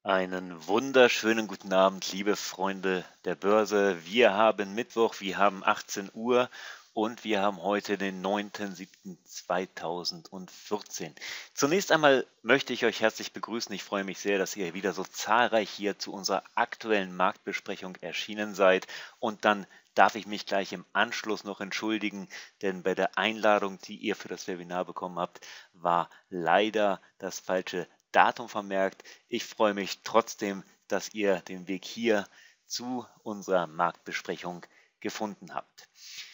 Einen wunderschönen guten Abend, liebe Freunde der Börse. Wir haben Mittwoch, wir haben 18 Uhr und wir haben heute den 9.7.2014. Zunächst einmal möchte ich euch herzlich begrüßen. Ich freue mich sehr, dass ihr wieder so zahlreich hier zu unserer aktuellen Marktbesprechung erschienen seid. Und dann darf ich mich gleich im Anschluss noch entschuldigen, denn bei der Einladung, die ihr für das Webinar bekommen habt, war leider das falsche Datum vermerkt. Ich freue mich trotzdem, dass ihr den Weg hier zu unserer Marktbesprechung gefunden habt.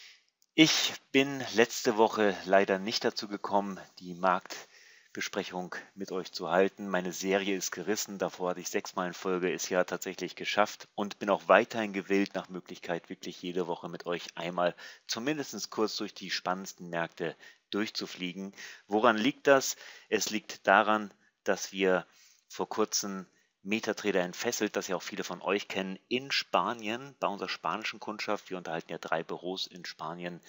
Ich bin letzte Woche leider nicht dazu gekommen, die Marktbesprechung mit euch zu halten. Meine Serie ist gerissen, davor hatte ich 6-mal in Folge, ist ja tatsächlich geschafft und bin auch weiterhin gewillt, nach Möglichkeit wirklich jede Woche mit euch einmal zumindest kurz durch die spannendsten Märkte durchzufliegen. Woran liegt das? Es liegt daran, dass wir vor kurzem MetaTrader entfesselt, das ja auch viele von euch kennen, in Spanien, bei unserer spanischen Kundschaft, wir unterhalten ja 3 Büros in Spanien,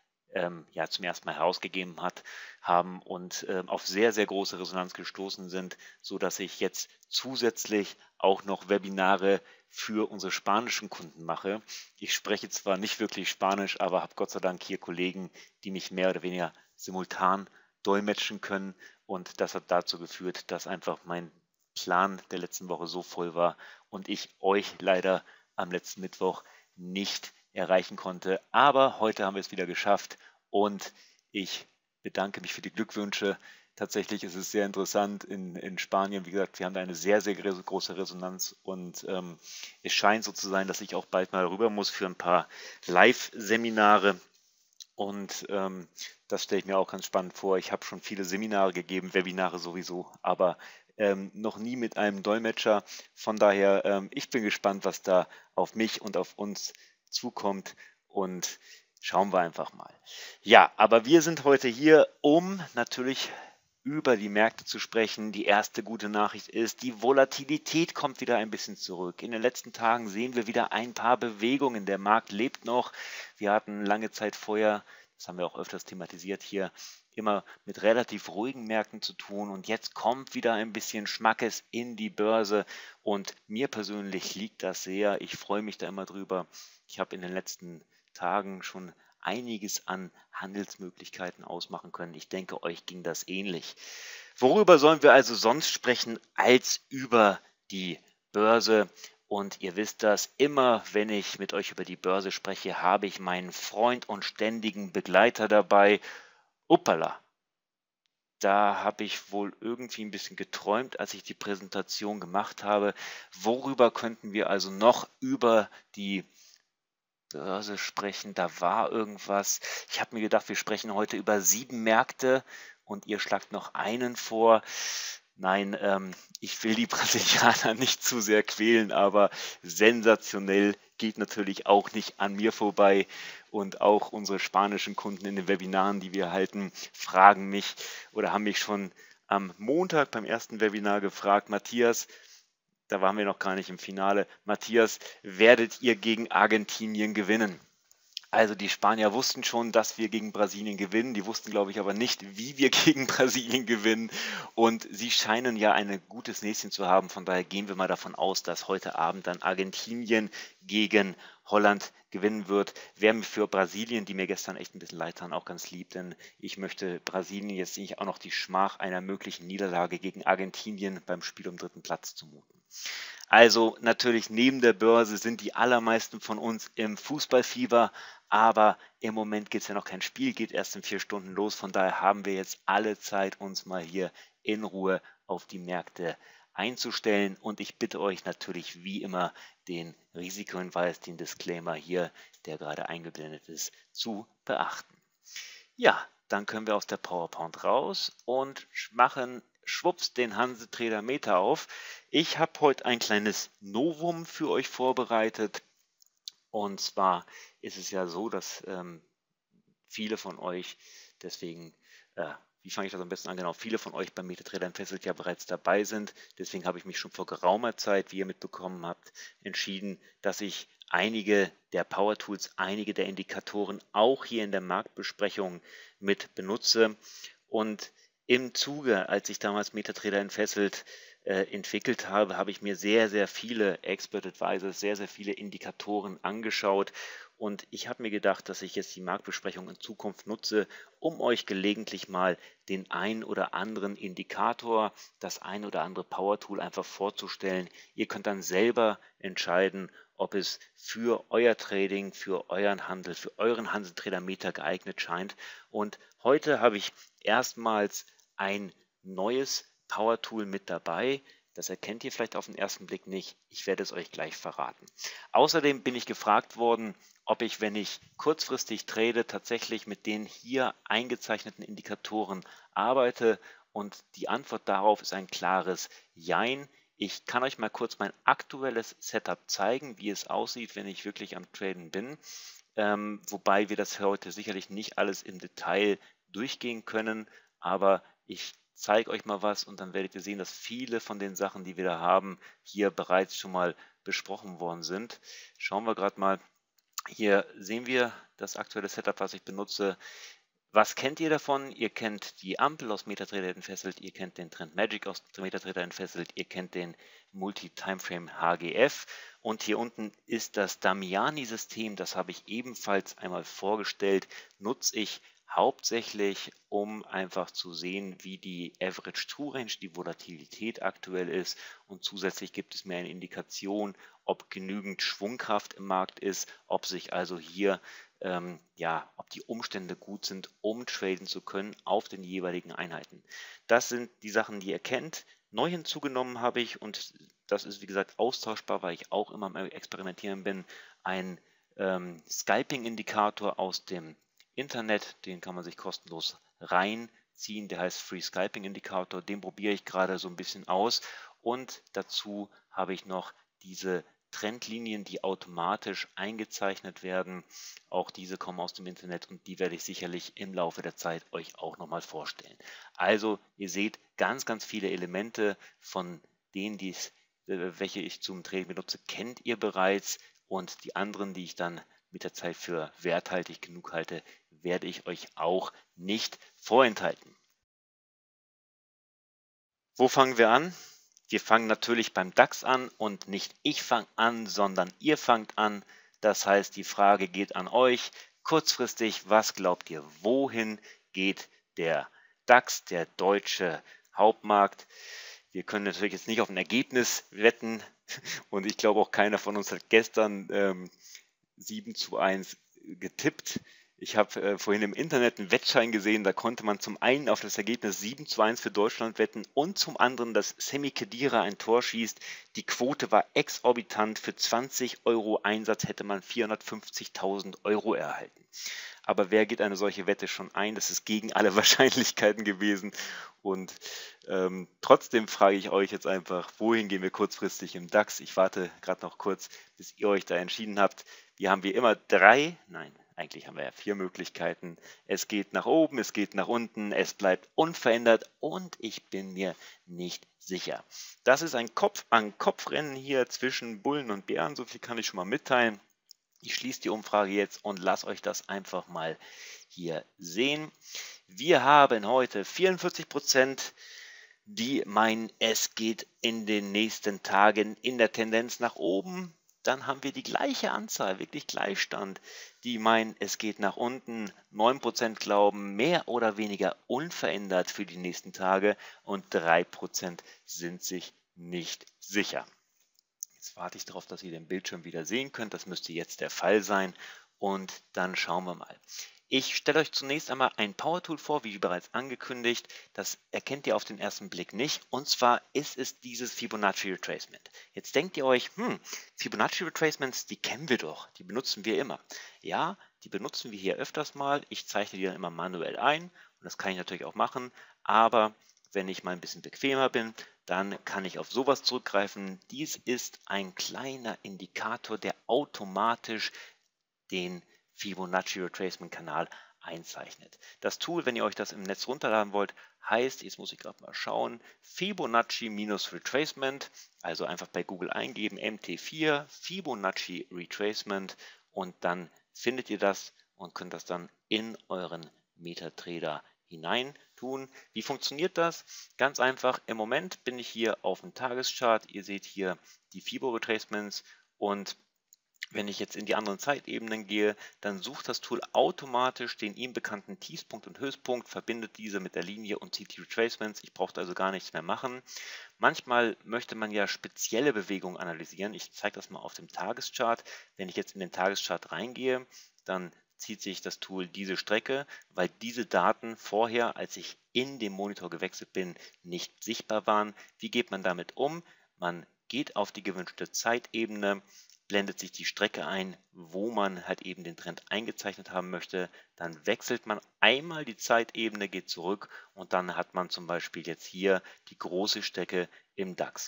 ja zum ersten Mal herausgegeben haben und auf sehr, sehr große Resonanz gestoßen sind, sodass ich jetzt zusätzlich auch noch Webinare für unsere spanischen Kunden mache. Ich spreche zwar nicht wirklich Spanisch, aber habe Gott sei Dank hier Kollegen, die mich mehr oder weniger simultan dolmetschen können, und das hat dazu geführt, dass einfach mein Plan der letzten Woche so voll war und ich euch leider am letzten Mittwoch nicht erreichen konnte. Aber heute haben wir es wieder geschafft und ich bedanke mich für die Glückwünsche. Tatsächlich ist es sehr interessant in Spanien. Wie gesagt, wir haben da eine sehr, sehr große Resonanz und es scheint so zu sein, dass ich auch bald mal rüber muss für ein paar Live-Seminare. Und das stelle ich mir auch ganz spannend vor. Ich habe schon viele Seminare gegeben, Webinare sowieso, aber noch nie mit einem Dolmetscher. Von daher, ich bin gespannt, was da auf mich und auf uns zukommt, und schauen wir einfach mal. Ja, aber wir sind heute hier, um natürlich über die Märkte zu sprechen. Die erste gute Nachricht ist, die Volatilität kommt wieder ein bisschen zurück. In den letzten Tagen sehen wir wieder ein paar Bewegungen. Der Markt lebt noch. Wir hatten lange Zeit vorher, das haben wir auch öfters thematisiert hier, immer mit relativ ruhigen Märkten zu tun, und jetzt kommt wieder ein bisschen Schmackes in die Börse und mir persönlich liegt das sehr. Ich freue mich da immer drüber. Ich habe in den letzten Tagen schon einiges an Handelsmöglichkeiten ausmachen können. Ich denke, euch ging das ähnlich. Worüber sollen wir also sonst sprechen als über die Börse? Und ihr wisst das, immer wenn ich mit euch über die Börse spreche, habe ich meinen Freund und ständigen Begleiter dabei. Uppala, da habe ich wohl irgendwie ein bisschen geträumt, als ich die Präsentation gemacht habe. Worüber könnten wir also noch über die Börse sprechen? Da war irgendwas. Ich habe mir gedacht, wir sprechen heute über 7 Märkte und ihr schlagt noch einen vor. Nein, ich will die Brasilianer nicht zu sehr quälen, aber sensationell geht natürlich auch nicht an mir vorbei. Und auch unsere spanischen Kunden in den Webinaren, die wir halten, fragen mich oder haben mich schon am Montag beim ersten Webinar gefragt: Matthias, da waren wir noch gar nicht im Finale, Matthias, werdet ihr gegen Argentinien gewinnen? Also die Spanier wussten schon, dass wir gegen Brasilien gewinnen. Die wussten, glaube ich, aber nicht, wie wir gegen Brasilien gewinnen. Und sie scheinen ja ein gutes Näschen zu haben. Von daher gehen wir mal davon aus, dass heute Abend dann Argentinien gegen Holland gewinnen wird. Wäre mir für Brasilien, die mir gestern echt ein bisschen leid taten, auch ganz lieb, denn ich möchte Brasilien jetzt nicht auch noch die Schmach einer möglichen Niederlage gegen Argentinien beim Spiel um 3. Platz zumuten. Also natürlich neben der Börse sind die allermeisten von uns im Fußballfieber, aber im Moment geht es ja noch kein Spiel, geht erst in 4 Stunden los. Von daher haben wir jetzt alle Zeit, uns mal hier in Ruhe auf die Märkte einzustellen. Und ich bitte euch natürlich wie immer, den Risikohinweis, den Disclaimer hier, der gerade eingeblendet ist, zu beachten. Ja, dann können wir aus der PowerPoint raus und machen schwupps den Hanse-Trader Meta auf. Ich habe heute ein kleines Novum für euch vorbereitet. Und zwar ist es ja so, dass viele von euch, deswegen, wie fange ich das am besten an? Genau, viele von euch beim MetaTrader entfesselt ja bereits dabei sind. Deswegen habe ich mich schon vor geraumer Zeit, wie ihr mitbekommen habt, entschieden, dass ich einige der Power Tools, einige der Indikatoren auch hier in der Marktbesprechung mit benutze. Und im Zuge, als ich damals MetaTrader entfesselt entwickelt habe, habe ich mir sehr, sehr viele Expert Advisors, sehr, sehr viele Indikatoren angeschaut und ich habe mir gedacht, dass ich jetzt die Marktbesprechung in Zukunft nutze, um euch gelegentlich mal den ein oder anderen Indikator, das ein oder andere Power Tool einfach vorzustellen. Ihr könnt dann selber entscheiden, ob es für euer Trading, für euren Handel, für euren Handeltrader-Meter geeignet scheint. Und heute habe ich erstmals ein neues Power Tool mit dabei. Das erkennt ihr vielleicht auf den ersten Blick nicht. Ich werde es euch gleich verraten. Außerdem bin ich gefragt worden, ob ich, wenn ich kurzfristig trade, tatsächlich mit den hier eingezeichneten Indikatoren arbeite. Und die Antwort darauf ist ein klares Jein. Ich kann euch mal kurz mein aktuelles Setup zeigen, wie es aussieht, wenn ich wirklich am Traden bin. Wobei wir das heute sicherlich nicht alles im Detail durchgehen können, aber ich zeige euch mal was und dann werdet ihr sehen, dass viele von den Sachen, die wir da haben, hier bereits schon mal besprochen worden sind. Schauen wir gerade mal. Hier sehen wir das aktuelle Setup, was ich benutze. Was kennt ihr davon? Ihr kennt die Ampel aus MetaTrader entfesselt, ihr kennt den Trend Magic aus MetaTrader entfesselt, ihr kennt den Multi-Timeframe HGF und hier unten ist das Damiani-System, das habe ich ebenfalls einmal vorgestellt, nutze ich hauptsächlich, um einfach zu sehen, wie die Average True Range, die Volatilität aktuell ist und zusätzlich gibt es mir eine Indikation, ob genügend Schwungkraft im Markt ist, ob sich also hier ob die Umstände gut sind, um traden zu können auf den jeweiligen Einheiten. Das sind die Sachen, die ihr kennt. Neu hinzugenommen habe ich, und das ist wie gesagt austauschbar, weil ich auch immer am Experimentieren bin, ein Scalping-Indikator aus dem Internet, den kann man sich kostenlos reinziehen, der heißt Free Scalping Indikator, den probiere ich gerade so ein bisschen aus und dazu habe ich noch diese Trendlinien, die automatisch eingezeichnet werden. Auch diese kommen aus dem Internet und die werde ich sicherlich im Laufe der Zeit euch auch nochmal vorstellen. Also ihr seht ganz, ganz viele Elemente von denen, welche ich zum Trading benutze, kennt ihr bereits und die anderen, die ich dann mit der Zeit für werthaltig genug halte, werde ich euch auch nicht vorenthalten. Wo fangen wir an? Wir fangen natürlich beim DAX an und nicht ich fange an, sondern ihr fangt an. Das heißt, die Frage geht an euch. Kurzfristig, was glaubt ihr, wohin geht der DAX, der deutsche Hauptmarkt? Wir können natürlich jetzt nicht auf ein Ergebnis wetten und ich glaube auch keiner von uns hat gestern 7:1 getippt. Ich habe vorhin im Internet einen Wettschein gesehen, da konnte man zum einen auf das Ergebnis 7:1 für Deutschland wetten und zum anderen, dass Semi Khedira ein Tor schießt. Die Quote war exorbitant, für 20 Euro Einsatz hätte man 450.000 Euro erhalten. Aber wer geht eine solche Wette schon ein? Das ist gegen alle Wahrscheinlichkeiten gewesen. Und trotzdem frage ich euch jetzt einfach, wohin gehen wir kurzfristig im DAX? Ich warte gerade noch kurz, bis ihr euch da entschieden habt. Wir haben wie immer eigentlich haben wir ja 4 Möglichkeiten. Es geht nach oben, es geht nach unten, es bleibt unverändert und ich bin mir nicht sicher. Das ist ein Kopf-an-Kopf-Rennen hier zwischen Bullen und Bären, so viel kann ich schon mal mitteilen. Ich schließe die Umfrage jetzt und lasse euch das einfach mal hier sehen. Wir haben heute 44%, die meinen, es geht in den nächsten Tagen in der Tendenz nach oben. Dann haben wir die gleiche Anzahl, wirklich Gleichstand, die meinen, es geht nach unten. 9% glauben mehr oder weniger unverändert für die nächsten Tage und 3% sind sich nicht sicher. Jetzt warte ich darauf, dass ihr den Bildschirm wieder sehen könnt. Das müsste jetzt der Fall sein und dann schauen wir mal. Ich stelle euch zunächst einmal ein Power Tool vor, wie bereits angekündigt. Das erkennt ihr auf den ersten Blick nicht. Und zwar ist es dieses Fibonacci Retracement. Jetzt denkt ihr euch, Fibonacci Retracements, die kennen wir doch, die benutzen wir immer. Ja, die benutzen wir hier öfters mal. Ich zeichne die dann immer manuell ein und das kann ich natürlich auch machen. Aber wenn ich mal ein bisschen bequemer bin, dann kann ich auf sowas zurückgreifen. Dies ist ein kleiner Indikator, der automatisch den Fibonacci Retracement Kanal einzeichnet. Das Tool, wenn ihr euch das im Netz runterladen wollt, heißt, jetzt muss ich gerade mal schauen, Fibonacci-Retracement, also einfach bei Google eingeben, MT4, Fibonacci Retracement und dann findet ihr das und könnt das dann in euren MetaTrader hinein tun. Wie funktioniert das? Ganz einfach, im Moment bin ich hier auf dem Tageschart. Ihr seht hier die Fibo Retracements und wenn ich jetzt in die anderen Zeitebenen gehe, dann sucht das Tool automatisch den ihm bekannten Tiefpunkt und Höchstpunkt, verbindet diese mit der Linie und zieht die Retracements. Ich brauche also gar nichts mehr machen. Manchmal möchte man ja spezielle Bewegungen analysieren. Ich zeige das mal auf dem Tageschart. Wenn ich jetzt in den Tageschart reingehe, dann zieht sich das Tool diese Strecke, weil diese Daten vorher, als ich in den Monitor gewechselt bin, nicht sichtbar waren. Wie geht man damit um? Man geht auf die gewünschte Zeitebene, blendet sich die Strecke ein, wo man halt eben den Trend eingezeichnet haben möchte. Dann wechselt man einmal die Zeitebene, geht zurück und dann hat man zum Beispiel jetzt hier die große Strecke im DAX.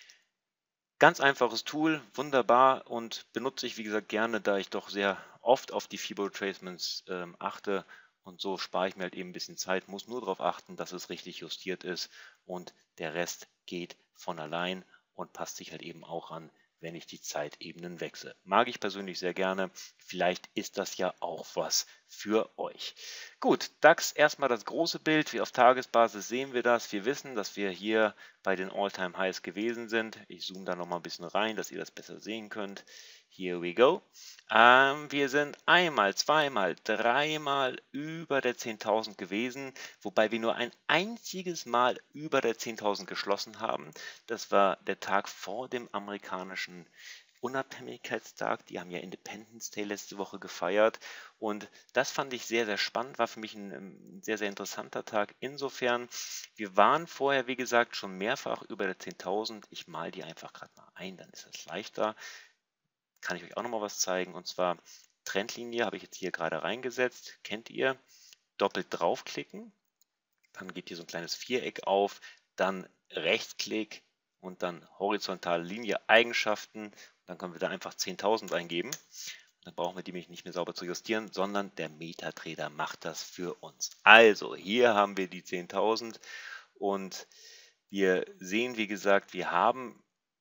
Ganz einfaches Tool, wunderbar und benutze ich wie gesagt gerne, da ich doch sehr oft auf die Fibo Retracements achte und so spare ich mir halt eben ein bisschen Zeit, muss nur darauf achten, dass es richtig justiert ist und der Rest geht von allein und passt sich halt eben auch an, wenn ich die Zeitebenen wechsle. Mag ich persönlich sehr gerne. Vielleicht ist das ja auch was für euch. Gut, DAX erstmal das große Bild. Wie auf Tagesbasis sehen wir das. Wir wissen, dass wir hier bei den All-Time-Highs gewesen sind. Ich zoome da nochmal ein bisschen rein, dass ihr das besser sehen könnt. Here we go. Wir sind einmal, zweimal, dreimal über der 10.000 gewesen, wobei wir nur ein einziges Mal über der 10.000 geschlossen haben. Das war der Tag vor dem amerikanischen Unabhängigkeitstag. Die haben ja Independence Day letzte Woche gefeiert und das fand ich sehr, sehr spannend, war für mich ein sehr, sehr interessanter Tag. Insofern, wir waren vorher, wie gesagt, schon mehrfach über der 10.000. Ich male die einfach gerade mal ein, dann ist das leichter. Kann ich euch auch nochmal was zeigen und zwar Trendlinie habe ich jetzt hier gerade reingesetzt, kennt ihr, doppelt draufklicken, dann geht hier so ein kleines Viereck auf, dann Rechtsklick und dann horizontale Linie Eigenschaften, dann können wir da einfach 10.000 eingeben, dann brauchen wir die nicht mehr sauber zu justieren, sondern der MetaTrader macht das für uns. Also hier haben wir die 10.000 und wir sehen, wie gesagt, wir haben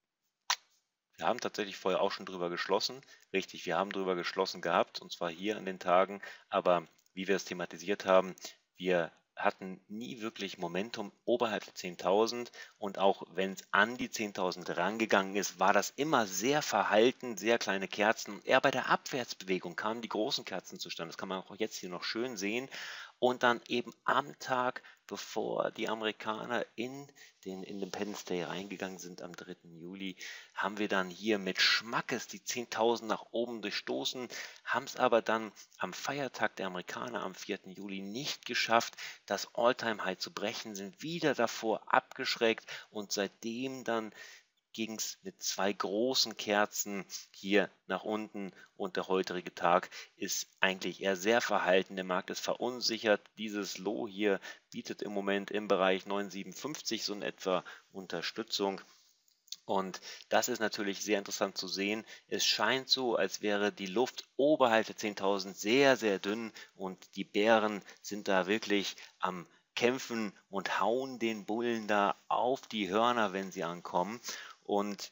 tatsächlich vorher auch schon drüber geschlossen. Richtig, wir haben drüber geschlossen gehabt, und zwar hier an den Tagen. Aber wie wir es thematisiert haben, wir hatten nie wirklich Momentum oberhalb der 10.000 und auch wenn es an die 10.000 rangegangen ist, war das immer sehr verhalten, sehr kleine Kerzen. Eher bei der Abwärtsbewegung kamen die großen Kerzen zustande. Das kann man auch jetzt hier noch schön sehen. Und dann eben am Tag, bevor die Amerikaner in den Independence Day reingegangen sind am 3. Juli, haben wir dann hier mit Schmackes die 10.000 nach oben durchstoßen, haben es aber dann am Feiertag der Amerikaner am 4. Juli nicht geschafft, das All-Time-High zu brechen, sind wieder davor abgeschreckt und seitdem dann ging es mit zwei großen Kerzen hier nach unten und der heutige Tag ist eigentlich eher sehr verhalten. Der Markt ist verunsichert. Dieses Low hier bietet im Moment im Bereich 9,57 so in etwa Unterstützung. Und das ist natürlich sehr interessant zu sehen. Es scheint so, als wäre die Luft oberhalb der 10.000 sehr, sehr dünn und die Bären sind da wirklich am Kämpfen und hauen den Bullen da auf die Hörner, wenn sie ankommen. Und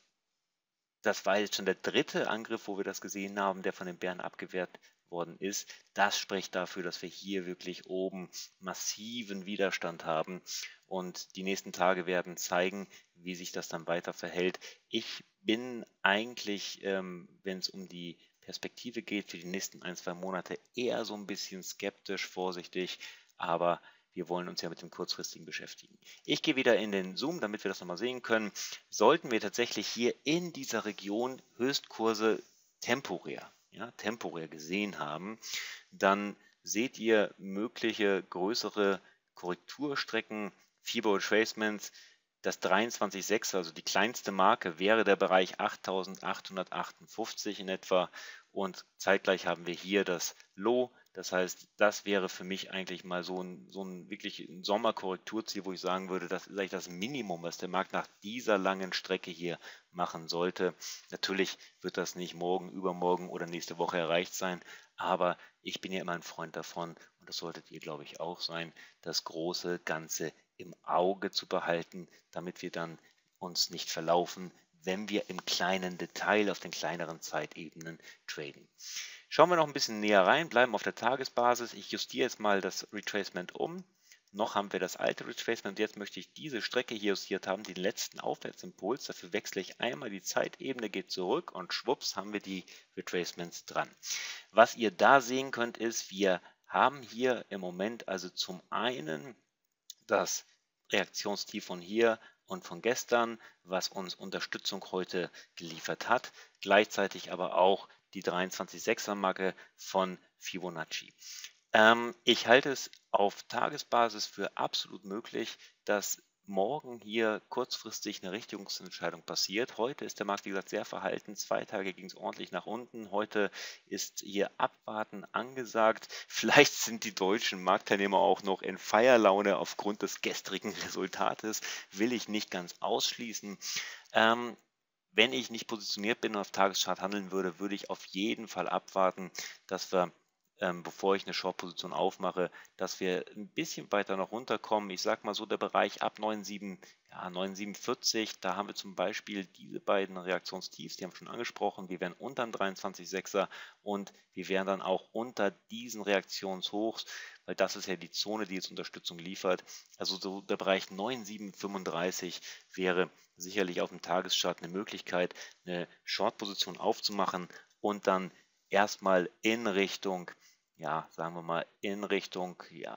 das war jetzt schon der dritte Angriff, wo wir das gesehen haben, der von den Bären abgewehrt worden ist. Das spricht dafür, dass wir hier wirklich oben massiven Widerstand haben. Und die nächsten Tage werden zeigen, wie sich das dann weiter verhält. Ich bin eigentlich, wenn es um die Perspektive geht, für die nächsten 1, 2 Monate eher so ein bisschen skeptisch, vorsichtig, aber wir wollen uns ja mit dem kurzfristigen beschäftigen. Ich gehe wieder in den Zoom, damit wir das nochmal sehen können. Sollten wir tatsächlich hier in dieser Region Höchstkurse temporär gesehen haben, dann seht ihr mögliche größere Korrekturstrecken, Fibo Retracements. Das 23,6, also die kleinste Marke, wäre der Bereich 8.858 in etwa und zeitgleich haben wir hier das Low. Das heißt, das wäre für mich eigentlich mal so ein wirklich Sommerkorrekturziel, wo ich sagen würde, das ist eigentlich das Minimum, was der Markt nach dieser langen Strecke hier machen sollte. Natürlich wird das nicht morgen, übermorgen oder nächste Woche erreicht sein, aber ich bin ja immer ein Freund davon und das solltet ihr, glaube ich, auch sein, das große Ganze im Auge zu behalten, damit wir dann uns nicht verlaufen, wenn wir im kleinen Detail auf den kleineren Zeitebenen traden. Schauen wir noch ein bisschen näher rein, bleiben auf der Tagesbasis. Ich justiere jetzt mal das Retracement um. noch haben wir das alte Retracement. Jetzt möchte ich diese Strecke hier justiert haben, den letzten Aufwärtsimpuls. Dafür wechsle ich einmal die Zeitebene, geht zurück und schwupps haben wir die Retracements dran. Was ihr da sehen könnt, ist, wir haben hier im Moment also zum einen das Reaktionstief von hier und von gestern, was uns Unterstützung heute geliefert hat, gleichzeitig aber auch die 23,6er Marke von Fibonacci. Ich halte es auf Tagesbasis für absolut möglich, dass morgen hier kurzfristig eine Richtungsentscheidung passiert. Heute ist der Markt, wie gesagt, sehr verhalten. 2 Tage ging es ordentlich nach unten. Heute ist hier Abwarten angesagt. Vielleicht sind die deutschen Marktteilnehmer auch noch in Feierlaune aufgrund des gestrigen Resultates. Will ich nicht ganz ausschließen. Wenn ich nicht positioniert bin und auf Tageschart handeln würde, würde ich auf jeden Fall abwarten, dass wir bevor ich eine Short-Position aufmache, dass wir ein bisschen weiter noch runterkommen. Ich sage mal so, der Bereich ab 9,7, ja, 9,47, da haben wir zum Beispiel diese beiden Reaktionstiefs, die haben wir schon angesprochen. Wir wären unter dem 23,6er und wir wären dann auch unter diesen Reaktionshochs, weil das ist ja die Zone, die jetzt Unterstützung liefert. Also so der Bereich 9,735 wäre sicherlich auf dem Tageschart eine Möglichkeit, eine Short-Position aufzumachen und dann erstmal in Richtung, ja, sagen wir mal, in Richtung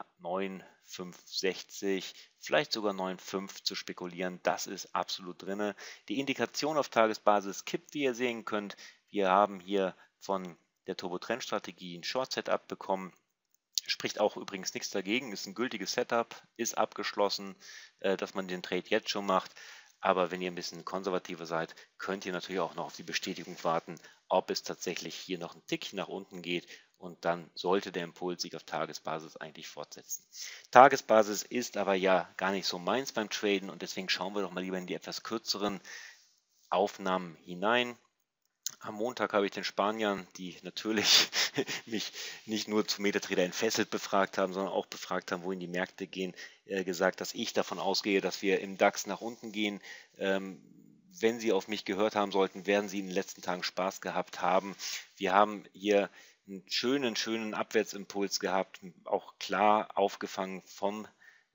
9,560, vielleicht sogar 9,5 zu spekulieren. Das ist absolut drin. Die Indikation auf Tagesbasis kippt, wie ihr sehen könnt. Wir haben hier von der Turbo-Trend-Strategie ein Short-Setup bekommen. Spricht auch übrigens nichts dagegen, ist ein gültiges Setup, ist abgeschlossen, dass man den Trade jetzt schon macht. Aber wenn ihr ein bisschen konservativer seid, könnt ihr natürlich auch noch auf die Bestätigung warten, ob es tatsächlich hier noch ein Tick nach unten geht und dann sollte der Impuls sich auf Tagesbasis eigentlich fortsetzen. Tagesbasis ist aber ja gar nicht so meins beim Traden und deswegen schauen wir doch mal lieber in die etwas kürzeren Aufnahmen hinein. Am Montag habe ich den Spaniern, die natürlich mich nicht nur zu MetaTrader entfesselt befragt haben, sondern auch befragt haben, wohin die Märkte gehen, gesagt, dass ich davon ausgehe, dass wir im DAX nach unten gehen. Wenn Sie auf mich gehört haben sollten, werden Sie in den letzten Tagen Spaß gehabt haben. Wir haben hier einen schönen Abwärtsimpuls gehabt, auch klar aufgefangen vom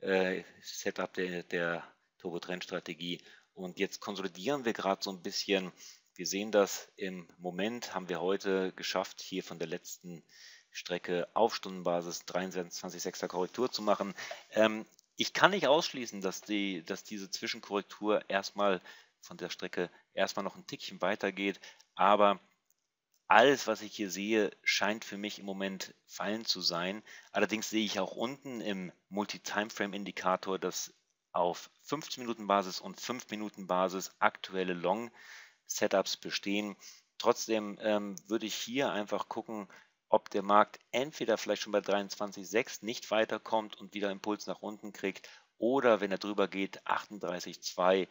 Setup der Turbo-Trend-Strategie. Und jetzt konsolidieren wir gerade so ein bisschen. Wir sehen das im Moment, haben wir heute geschafft, hier von der letzten Strecke auf Stundenbasis 23,6er Korrektur zu machen. Ich kann nicht ausschließen, dass diese Zwischenkorrektur erstmal von der Strecke erstmal noch ein Tickchen weitergeht, aber alles, was ich hier sehe, scheint für mich im Moment fallen zu sein. Allerdings sehe ich auch unten im Multi-Timeframe-Indikator, dass auf 15-Minuten-Basis und 5-Minuten-Basis aktuelle Long-Setups bestehen. Trotzdem würde ich hier einfach gucken, ob der Markt entweder vielleicht schon bei 23,6 nicht weiterkommt und wieder Impuls nach unten kriegt oder wenn er drüber geht, 38,2,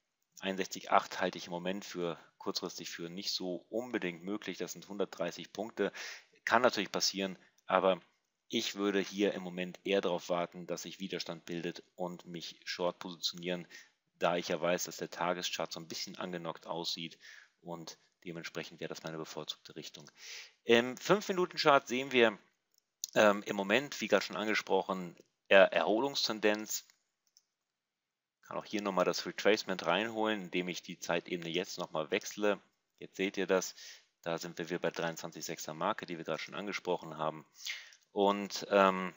61,8 halte ich im Moment für kurzfristig für nicht so unbedingt möglich. Das sind 130 Punkte. Kann natürlich passieren, aber ich würde hier im Moment eher darauf warten, dass sich Widerstand bildet und mich short positionieren, da ich ja weiß, dass der Tageschart so ein bisschen angenockt aussieht und dementsprechend wäre das meine bevorzugte Richtung. Im 5-Minuten-Chart sehen wir im Moment, wie gerade schon angesprochen, Erholungstendenz. Ich kann auch hier nochmal das Retracement reinholen, indem ich die Zeitebene jetzt nochmal wechsle. Jetzt seht ihr das. Da sind wir wieder bei 23,6er Marke, die wir gerade schon angesprochen haben. Und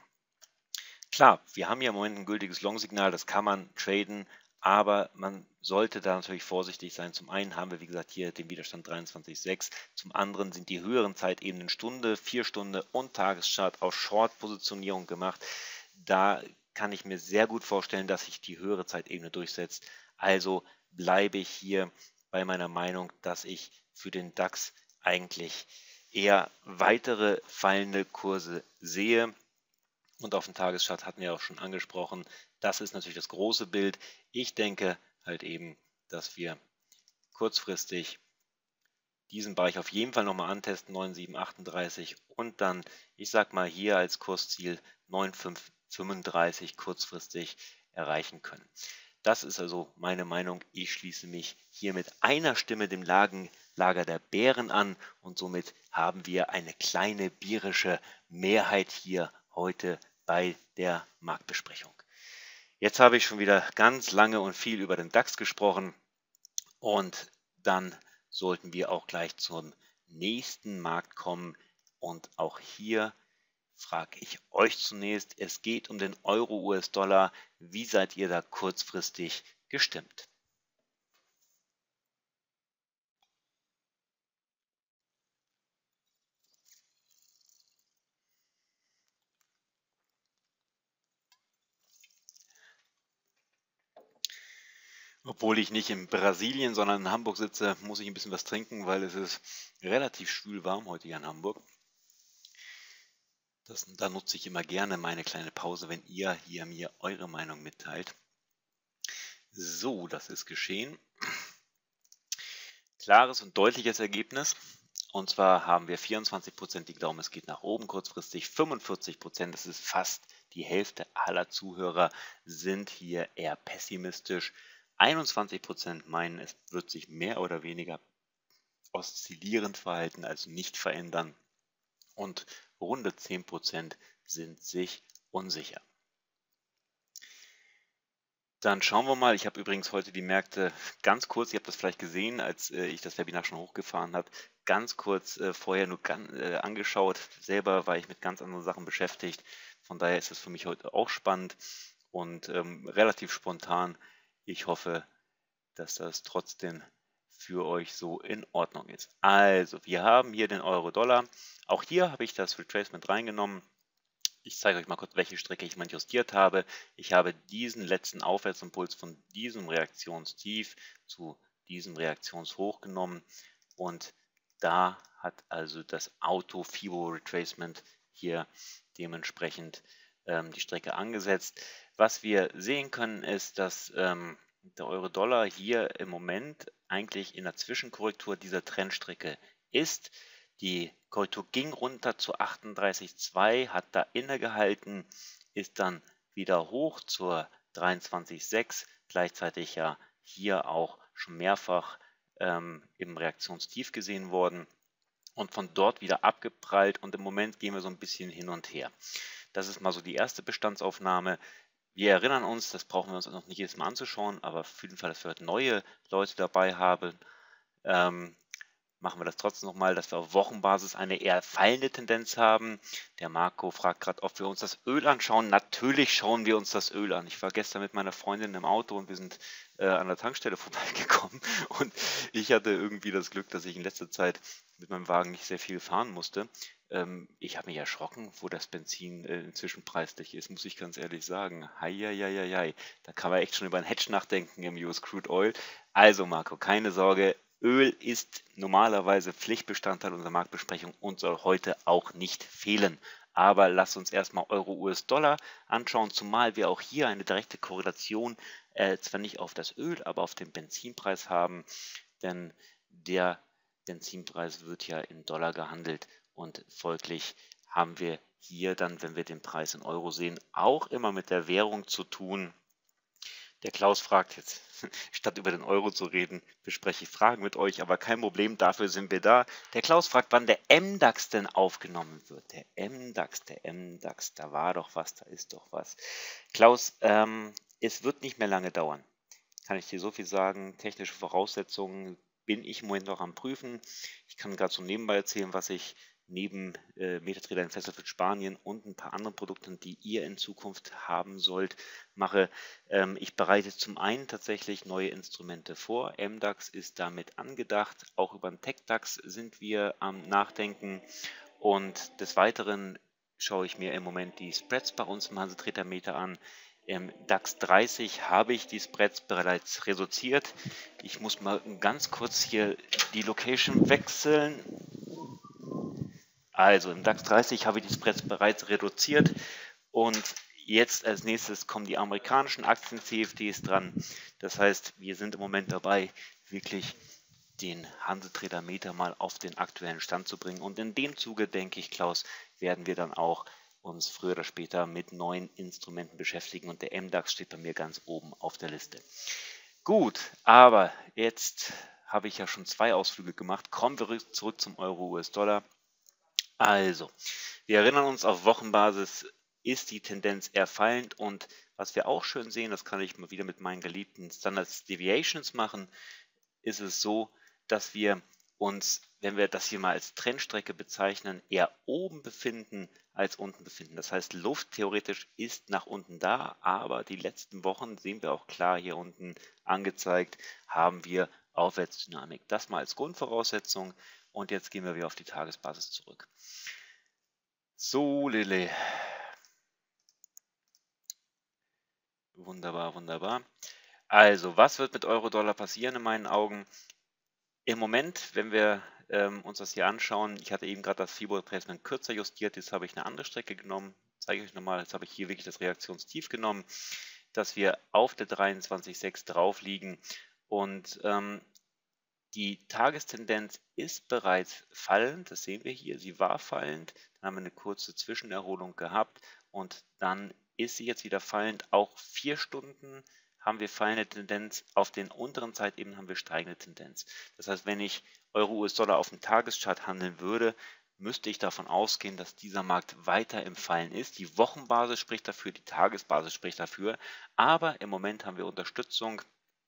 klar, wir haben hier im Moment ein gültiges Long-Signal, das kann man traden, aber man sollte da natürlich vorsichtig sein. Zum einen haben wir, wie gesagt, hier den Widerstand 23,6. Zum anderen sind die höheren Zeitebenen Stunde, 4 Stunden und Tageschart auf Short-Positionierung gemacht. Da kann ich mir sehr gut vorstellen, dass sich die höhere Zeitebene durchsetzt. Also bleibe ich hier bei meiner Meinung, dass ich für den DAX eigentlich eher weitere fallende Kurse sehe. Und auf dem Tageschart hatten wir auch schon angesprochen, das ist natürlich das große Bild. Ich denke halt eben, dass wir kurzfristig diesen Bereich auf jeden Fall nochmal antesten, 9,738 und dann, ich sag mal hier als Kursziel 9,535 kurzfristig erreichen können. Das ist also meine Meinung. Ich schließe mich hier mit einer Stimme dem Lager der Bären an und somit haben wir eine kleine bärische Mehrheit hier heute bei der Marktbesprechung. Jetzt habe ich schon wieder ganz lange und viel über den DAX gesprochen und dann sollten wir auch gleich zum nächsten Markt kommen. Und auch hier frage ich euch zunächst, es geht um den Euro-US-Dollar. Wie seid ihr da kurzfristig gestimmt? Obwohl ich nicht in Brasilien, sondern in Hamburg sitze, muss ich ein bisschen was trinken, weil es ist relativ schwül warm heute hier in Hamburg. Da nutze ich immer gerne meine kleine Pause, wenn ihr hier mir eure Meinung mitteilt. So, das ist geschehen. Klares und deutliches Ergebnis. Und zwar haben wir 24%, die glauben, es geht nach oben kurzfristig. 45%, das ist fast die Hälfte aller Zuhörer, sind hier eher pessimistisch. 21% meinen, es wird sich mehr oder weniger oszillierend verhalten, also nicht verändern. Und runde 10% sind sich unsicher. Dann schauen wir mal. Ich habe übrigens heute die Märkte ganz kurz, ihr habt das vielleicht gesehen, als ich das Webinar schon hochgefahren habe, ganz kurz vorher nur angeschaut. Selber war ich mit ganz anderen Sachen beschäftigt. Von daher ist es für mich heute auch spannend und relativ spontan. Ich hoffe, dass das trotzdem für euch so in Ordnung ist. Also, wir haben hier den Euro-Dollar. Auch hier habe ich das Retracement reingenommen. Ich zeige euch mal kurz, welche Strecke ich mal justiert habe. Ich habe diesen letzten Aufwärtsimpuls von diesem Reaktionstief zu diesem Reaktionshoch genommen und da hat also das Auto-Fibo-Retracement hier dementsprechend die Strecke angesetzt. Was wir sehen können, ist, dass der Euro-Dollar hier im Moment eigentlich in der Zwischenkorrektur dieser Trendstrecke ist. Die Korrektur ging runter zu 38,2, hat da innegehalten, ist dann wieder hoch zur 23,6, gleichzeitig ja hier auch schon mehrfach im Reaktionstief gesehen worden und von dort wieder abgeprallt und im Moment gehen wir so ein bisschen hin und her. Das ist mal so die erste Bestandsaufnahme. Wir erinnern uns, das brauchen wir uns noch nicht jedes Mal anzuschauen, aber für den Fall, dass wir heute neue Leute dabei haben, machen wir das trotzdem nochmal, dass wir auf Wochenbasis eine eher fallende Tendenz haben. Der Marco fragt gerade, ob wir uns das Öl anschauen. Natürlich schauen wir uns das Öl an. Ich war gestern mit meiner Freundin im Auto und wir sind an der Tankstelle vorbeigekommen und ich hatte irgendwie das Glück, dass ich in letzter Zeit mit meinem Wagen nicht sehr viel fahren musste. Ich habe mich erschrocken, wo das Benzin inzwischen preislich ist, muss ich ganz ehrlich sagen. Heieieiei, da kann man echt schon über ein Hedge nachdenken im US Crude Oil. Also Marco, keine Sorge, Öl ist normalerweise Pflichtbestandteil unserer Marktbesprechung und soll heute auch nicht fehlen. Aber lasst uns erstmal Euro-US-Dollar anschauen, zumal wir auch hier eine direkte Korrelation zwar nicht auf das Öl, aber auf den Benzinpreis haben, denn der Benzinpreis wird ja in Dollar gehandelt und folglich haben wir hier dann, wenn wir den Preis in Euro sehen, auch immer mit der Währung zu tun. Der Klaus fragt jetzt, statt über den Euro zu reden, bespreche ich Fragen mit euch, aber kein Problem, dafür sind wir da. Der Klaus fragt, wann der MDAX denn aufgenommen wird. Der MDAX, da war doch was, da ist doch was. Klaus, es wird nicht mehr lange dauern. Kann ich dir so viel sagen, technische Voraussetzungen bin ich im Moment noch am Prüfen. Ich kann gerade so nebenbei erzählen, was ich neben MetaTrader in Festland Spanien und ein paar anderen Produkten, die ihr in Zukunft haben sollt, mache. Ich bereite zum einen tatsächlich neue Instrumente vor. MDAX ist damit angedacht. Auch über den TechDAX sind wir am Nachdenken. Und des Weiteren schaue ich mir im Moment die Spreads bei uns im Hansetreter Meter an. Im DAX 30 habe ich die Spreads bereits reduziert. Ich muss mal ganz kurz hier die Location wechseln. Also im DAX 30 habe ich die Spreads bereits reduziert und jetzt als nächstes kommen die amerikanischen Aktien-CFDs dran. Das heißt, wir sind im Moment dabei, wirklich den Handeltrader Meter mal auf den aktuellen Stand zu bringen. Und in dem Zuge, denke ich, Klaus, werden wir dann auch uns früher oder später mit neuen Instrumenten beschäftigen und der MDAX steht bei mir ganz oben auf der Liste. Gut, aber jetzt habe ich ja schon 2 Ausflüge gemacht. Kommen wir zurück zum Euro-US-Dollar. Also, wir erinnern uns, auf Wochenbasis ist die Tendenz eher fallend und Was wir auch schön sehen, das kann ich mal wieder mit meinen geliebten Standard Deviations machen, ist es so, dass wir uns, wenn wir das hier mal als Trendstrecke bezeichnen, eher oben befinden als unten befinden. Das heißt, Luft theoretisch ist nach unten da, aber die letzten Wochen, sehen wir auch klar hier unten angezeigt, haben wir Aufwärtsdynamik. Das mal als Grundvoraussetzung und jetzt gehen wir wieder auf die Tagesbasis zurück. So, Lille. Wunderbar, wunderbar. Also, was wird mit Euro-Dollar passieren in meinen Augen? Im Moment, wenn wir uns das hier anschauen, ich hatte eben gerade das FIBO-Retracement kürzer justiert, jetzt habe ich eine andere Strecke genommen, zeige ich euch nochmal, jetzt habe ich hier wirklich das Reaktionstief genommen, dass wir auf der 23,6 drauf liegen und die Tagestendenz ist bereits fallend, das sehen wir hier, sie war fallend, dann haben wir eine kurze Zwischenerholung gehabt und dann ist sie jetzt wieder fallend, auch 4 Stunden haben wir fallende Tendenz, auf den unteren Zeitebenen haben wir steigende Tendenz. Das heißt, wenn ich Euro-US-Dollar auf dem Tageschart handeln würde, müsste ich davon ausgehen, dass dieser Markt weiter im Fallen ist. Die Wochenbasis spricht dafür, die Tagesbasis spricht dafür, aber im Moment haben wir Unterstützung,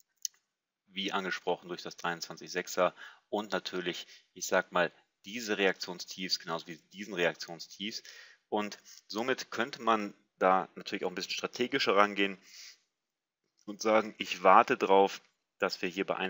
wie angesprochen, durch das 23,6er und natürlich, ich sag mal, diese Reaktionstiefs, genauso wie diesen Reaktionstiefs. Und somit könnte man da natürlich auch ein bisschen strategischer rangehen und sagen, ich warte darauf, dass wir hier bei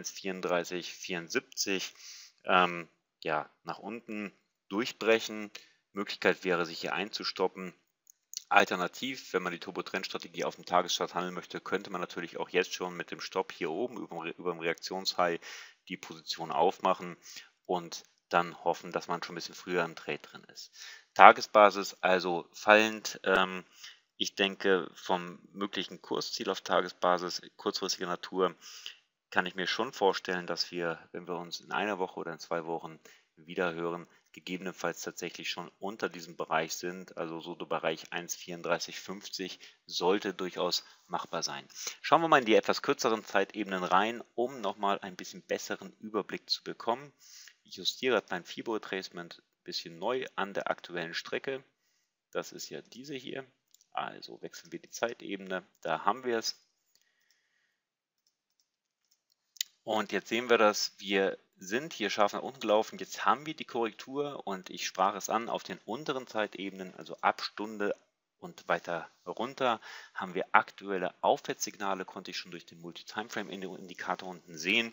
1,3474 ja, nach unten durchbrechen. Möglichkeit wäre, sich hier einzustoppen. Alternativ, wenn man die Turbo-Trend-Strategie auf dem Tageschart handeln möchte, könnte man natürlich auch jetzt schon mit dem Stopp hier oben über dem Reaktionshigh die Position aufmachen und dann hoffen, dass man schon ein bisschen früher im Trade drin ist. Tagesbasis also fallend. Ich denke, vom möglichen Kursziel auf Tagesbasis kurzfristiger Natur kann ich mir schon vorstellen, dass wir, wenn wir uns in einer Woche oder in 2 Wochen wieder hören, gegebenenfalls tatsächlich schon unter diesem Bereich sind, also so der Bereich 1,3450 sollte durchaus machbar sein. Schauen wir mal in die etwas kürzeren Zeitebenen rein, um nochmal ein bisschen besseren Überblick zu bekommen. Ich justiere mein FIBO-Retracement ein bisschen neu an der aktuellen Strecke. Das ist ja diese hier. Also wechseln wir die Zeitebene, da haben wir es. Und jetzt sehen wir das, wir sind hier scharf nach unten gelaufen, jetzt haben wir die Korrektur und ich sprach es an, auf den unteren Zeitebenen, also ab Stunde und weiter runter, haben wir aktuelle Aufwärtssignale, konnte ich schon durch den Multi-Timeframe-Indikator unten sehen.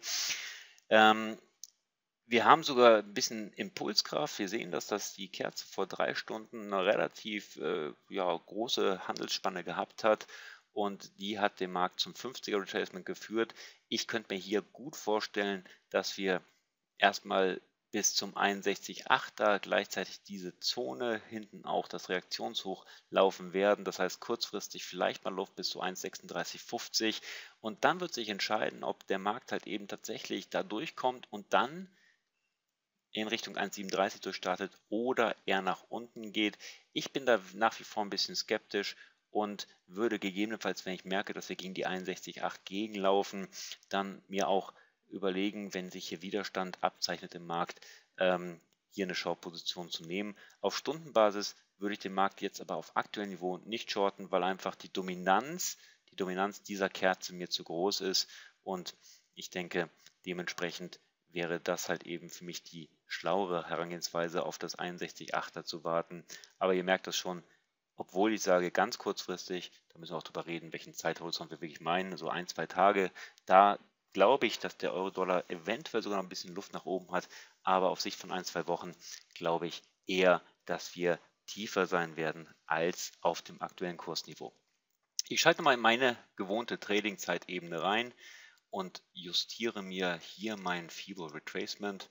Wir haben sogar ein bisschen Impulskraft. Wir sehen, dass die Kerze vor 3 Stunden eine relativ große Handelsspanne gehabt hat und die hat den Markt zum 50er Retracement geführt. Ich könnte mir hier gut vorstellen, dass wir erstmal bis zum 61,8er gleichzeitig diese Zone, hinten auch das Reaktionshoch laufen werden. Das heißt kurzfristig vielleicht mal Luft bis zu 1,3650 und dann wird sich entscheiden, ob der Markt halt eben tatsächlich da durchkommt und dann in Richtung 1,37 durchstartet oder eher nach unten geht. Ich bin da nach wie vor ein bisschen skeptisch und würde gegebenenfalls, wenn ich merke, dass wir gegen die 61,8 gegenlaufen, dann mir auch überlegen, wenn sich hier Widerstand abzeichnet im Markt, hier eine Short-Position zu nehmen. Auf Stundenbasis würde ich den Markt jetzt aber auf aktuellem Niveau nicht shorten, weil einfach die Dominanz dieser Kerze mir zu groß ist und ich denke, dementsprechend wäre das halt eben für mich die schlauere Herangehensweise, auf das 61,8er zu warten. Aber ihr merkt das schon, obwohl ich sage ganz kurzfristig, da müssen wir auch drüber reden, welchen Zeithorizont wir wirklich meinen, so 1, 2 Tage, da glaube ich, dass der Euro-Dollar eventuell sogar noch ein bisschen Luft nach oben hat, aber auf Sicht von 1, 2 Wochen glaube ich eher, dass wir tiefer sein werden als auf dem aktuellen Kursniveau. Ich schalte mal in meine gewohnte Trading-Zeitebene rein und justiere mir hier mein FIBO Retracement.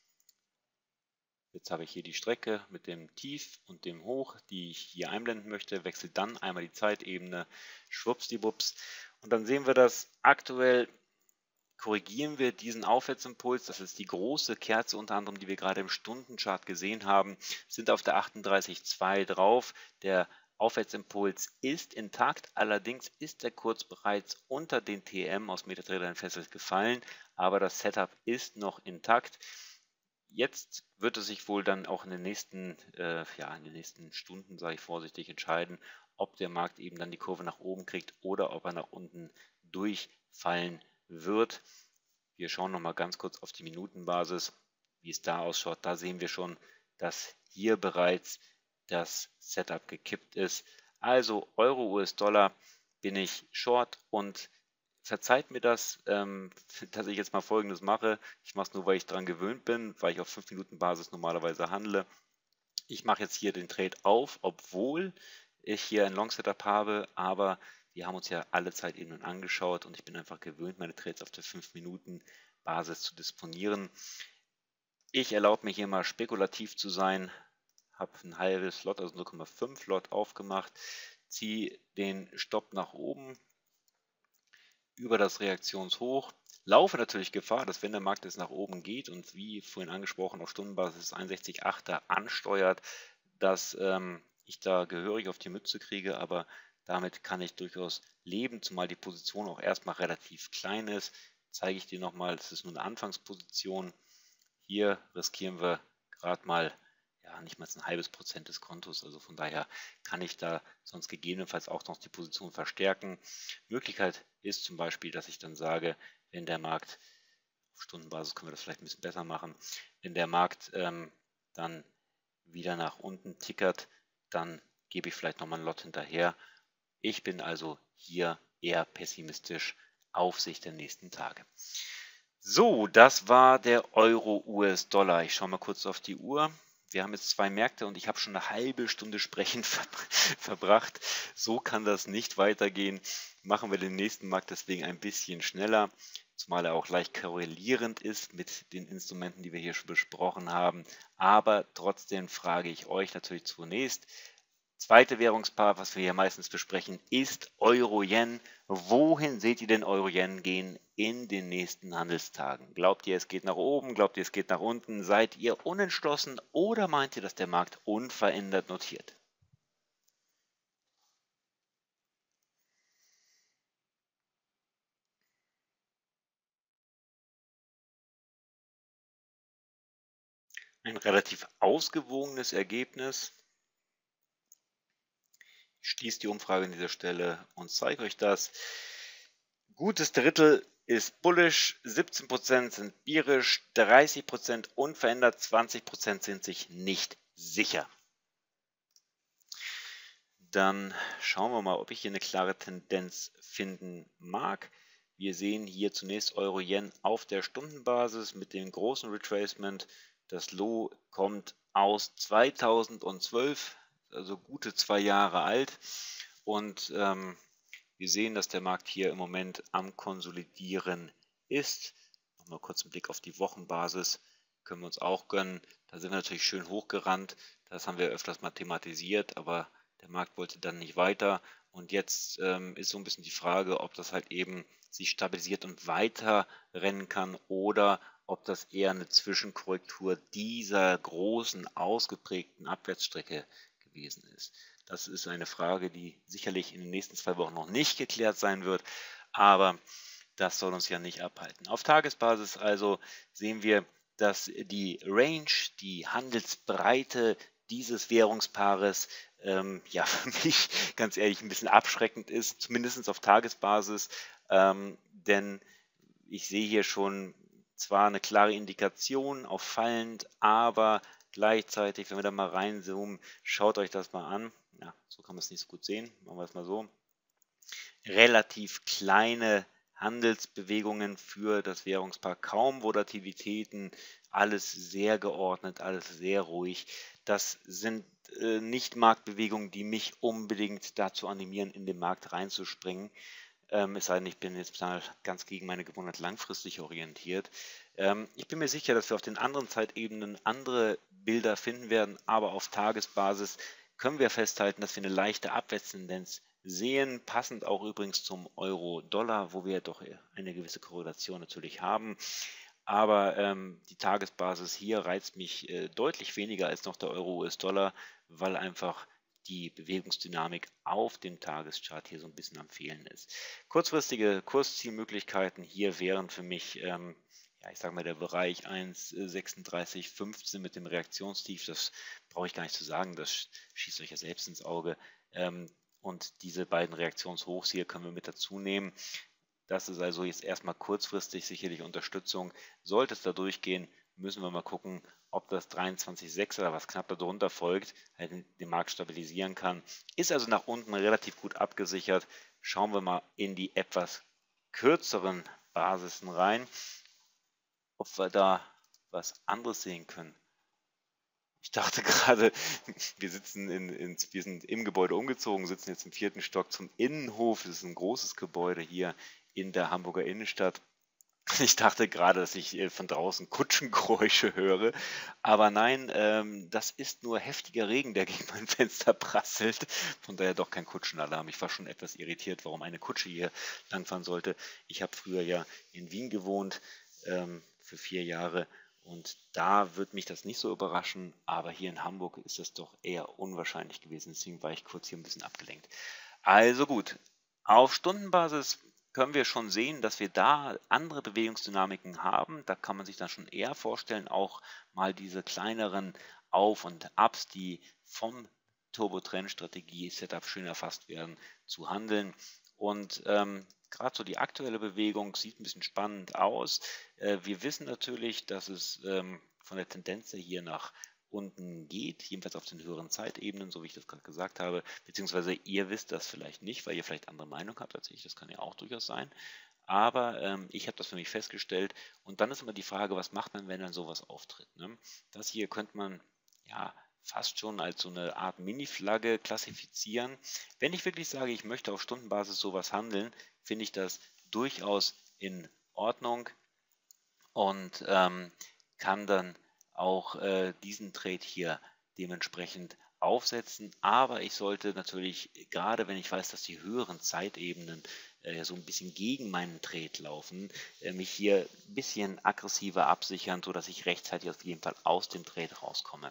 Jetzt habe ich hier die Strecke mit dem Tief und dem Hoch, die ich hier einblenden möchte, wechsle dann einmal die Zeitebene, schwuppsdiwupps. Und dann sehen wir das aktuell, korrigieren wir diesen Aufwärtsimpuls, das ist die große Kerze unter anderem, die wir gerade im Stundenchart gesehen haben, sind auf der 38,2 drauf. Der Aufwärtsimpuls ist intakt, allerdings ist der Kurs bereits unter den TM aus MetaTrader entfesselt gefallen, aber das Setup ist noch intakt. Jetzt wird es sich wohl dann auch in den nächsten Stunden, sage ich vorsichtig, entscheiden, ob der Markt eben dann die Kurve nach oben kriegt oder ob er nach unten durchfallen wird. Wir schauen nochmal ganz kurz auf die Minutenbasis, wie es da ausschaut. Da sehen wir schon, dass hier bereits das Setup gekippt ist. Also Euro, US-Dollar bin ich short und verzeiht mir das, dass ich jetzt mal Folgendes mache. Ich mache es nur, weil ich daran gewöhnt bin, weil ich auf 5-Minuten-Basis normalerweise handle. Ich mache jetzt hier den Trade auf, obwohl ich hier ein Long-Setup habe, aber wir haben uns ja alle Zeit eben angeschaut und ich bin einfach gewöhnt, meine Trades auf der 5-Minuten-Basis zu disponieren. Ich erlaube mir hier mal spekulativ zu sein, habe ein halbes Lot, also 0,5 Lot aufgemacht, ziehe den Stopp nach oben über das Reaktionshoch, laufe natürlich Gefahr, dass wenn der Markt jetzt nach oben geht und wie vorhin angesprochen auf Stundenbasis 61,8er ansteuert, dass ich da gehörig auf die Mütze kriege, aber damit kann ich durchaus leben, zumal die Position auch erstmal relativ klein ist. Zeige ich dir nochmal, das ist nur eine Anfangsposition. Hier riskieren wir gerade mal ja, nicht mal ein halbes Prozent des Kontos. Also von daher kann ich da sonst gegebenenfalls auch noch die Position verstärken. Möglichkeit ist zum Beispiel, dass ich dann sage, wenn der Markt, auf Stundenbasis können wir das vielleicht ein bisschen besser machen, wenn der Markt dann wieder nach unten tickert, dann gebe ich vielleicht nochmal ein Lot hinterher. Ich bin also hier eher pessimistisch auf Sicht der nächsten Tage. So, das war der Euro-US-Dollar. Ich schaue mal kurz auf die Uhr. Wir haben jetzt 2 Märkte und ich habe schon eine halbe Stunde Sprechen verbracht. So kann das nicht weitergehen. Machen wir den nächsten Markt deswegen ein bisschen schneller, zumal er auch leicht korrelierend ist mit den Instrumenten, die wir hier schon besprochen haben. Aber trotzdem frage ich euch natürlich zunächst, zweite Währungspaar, was wir hier meistens besprechen, ist Euro-Yen. Wohin seht ihr denn Euro-Yen gehen in den nächsten Handelstagen? Glaubt ihr, es geht nach oben? Glaubt ihr, es geht nach unten? Seid ihr unentschlossen oder meint ihr, dass der Markt unverändert notiert? Ein relativ ausgewogenes Ergebnis. Ich schließe die Umfrage an dieser Stelle und zeige euch das. Gutes Drittel ist bullish, 17% sind bearish, 30% unverändert, 20% sind sich nicht sicher. Dann schauen wir mal, ob ich hier eine klare Tendenz finden mag. Wir sehen hier zunächst Euro-Yen auf der Stundenbasis mit dem großen Retracement. Das Low kommt aus 2012, also gute 2 Jahre alt. Und wir sehen, dass der Markt hier im Moment am Konsolidieren ist. Nochmal kurz einen Blick auf die Wochenbasis. Können wir uns auch gönnen. Da sind wir natürlich schön hochgerannt. Das haben wir öfters mal thematisiert, aber der Markt wollte dann nicht weiter. Und jetzt ist so ein bisschen die Frage, ob das halt eben sich stabilisiert und weiter rennen kann oder ob das eher eine Zwischenkorrektur dieser großen, ausgeprägten Abwärtsstrecke gewesen ist. Das ist eine Frage, die sicherlich in den nächsten 2 Wochen noch nicht geklärt sein wird, aber das soll uns ja nicht abhalten. Auf Tagesbasis also sehen wir, dass die Range, die Handelsbreite dieses Währungspaares ja für mich ganz ehrlich ein bisschen abschreckend ist, zumindest auf Tagesbasis, denn ich sehe hier schon zwar eine klare Indikation auf fallend, aber gleichzeitig, wenn wir da mal reinzoomen, schaut euch das mal an. Ja, so kann man es nicht so gut sehen, machen wir es mal so. Relativ kleine Handelsbewegungen für das Währungspaar, kaum Volatilitäten, alles sehr geordnet, alles sehr ruhig. Das sind nicht Marktbewegungen, die mich unbedingt dazu animieren, in den Markt reinzuspringen. Es sei denn, ich bin jetzt ganz gegen meine Gewohnheit langfristig orientiert. Ich bin mir sicher, dass wir auf den anderen Zeitebenen andere Bilder finden werden, aber auf Tagesbasis können wir festhalten, dass wir eine leichte Abwärtstendenz sehen, passend auch übrigens zum Euro-Dollar, wo wir doch eine gewisse Korrelation natürlich haben. Aber die Tagesbasis hier reizt mich deutlich weniger als noch der Euro-US-Dollar, weil einfach die Bewegungsdynamik auf dem Tageschart hier so ein bisschen am Fehlen ist. Kurzfristige Kurszielmöglichkeiten hier wären für mich, ja, ich sage mal, der Bereich 1,3615 mit dem Reaktionstief, das brauche ich gar nicht zu sagen, das schießt euch ja selbst ins Auge. und diese beiden Reaktionshochs hier können wir mit dazu nehmen. Das ist also jetzt erstmal kurzfristig sicherlich Unterstützung. Sollte es da durchgehen, müssen wir mal gucken, ob das 23,6 oder was knapp darunter folgt, halt den Markt stabilisieren kann. Ist also nach unten relativ gut abgesichert. Schauen wir mal in die etwas kürzeren Basisen rein, ob wir da was anderes sehen können. Ich dachte gerade, wir sind im Gebäude umgezogen, sitzen jetzt im 4. Stock zum Innenhof. Das ist ein großes Gebäude hier in der Hamburger Innenstadt. Ich dachte gerade, dass ich von draußen Kutschengeräusche höre, aber nein, das ist nur heftiger Regen, der gegen mein Fenster prasselt. Von daher doch kein Kutschenalarm. Ich war schon etwas irritiert, warum eine Kutsche hier langfahren sollte. Ich habe früher ja in Wien gewohnt, für 4 Jahre. Und da wird mich das nicht so überraschen, aber hier in Hamburg ist das doch eher unwahrscheinlich gewesen. Deswegen war ich kurz hier ein bisschen abgelenkt. Also gut, auf Stundenbasis können wir schon sehen, dass wir da andere Bewegungsdynamiken haben. Da kann man sich dann schon eher vorstellen, auch mal diese kleineren Auf- und Abs, die vom Turbo-Trend-Strategie-Setup schön erfasst werden, zu handeln. Und gerade so die aktuelle Bewegung sieht ein bisschen spannend aus. Wir wissen natürlich, dass es von der Tendenz her hier nach unten geht, jedenfalls auf den höheren Zeitebenen, so wie ich das gerade gesagt habe, beziehungsweise ihr wisst das vielleicht nicht, weil ihr vielleicht andere Meinung habt als ich, das kann ja auch durchaus sein, aber ich habe das für mich festgestellt und dann ist immer die Frage, was macht man, wenn dann sowas auftritt, ne? Das hier könnte man ja fast schon als so eine Art Mini-Flagge klassifizieren. Wenn ich wirklich sage, ich möchte auf Stundenbasis sowas handeln, finde ich das durchaus in Ordnung und kann dann auch diesen Trade hier dementsprechend aufsetzen. Aber ich sollte natürlich, gerade wenn ich weiß, dass die höheren Zeitebenen so ein bisschen gegen meinen Trade laufen, mich hier ein bisschen aggressiver absichern, sodass ich rechtzeitig auf jeden Fall aus dem Trade rauskomme.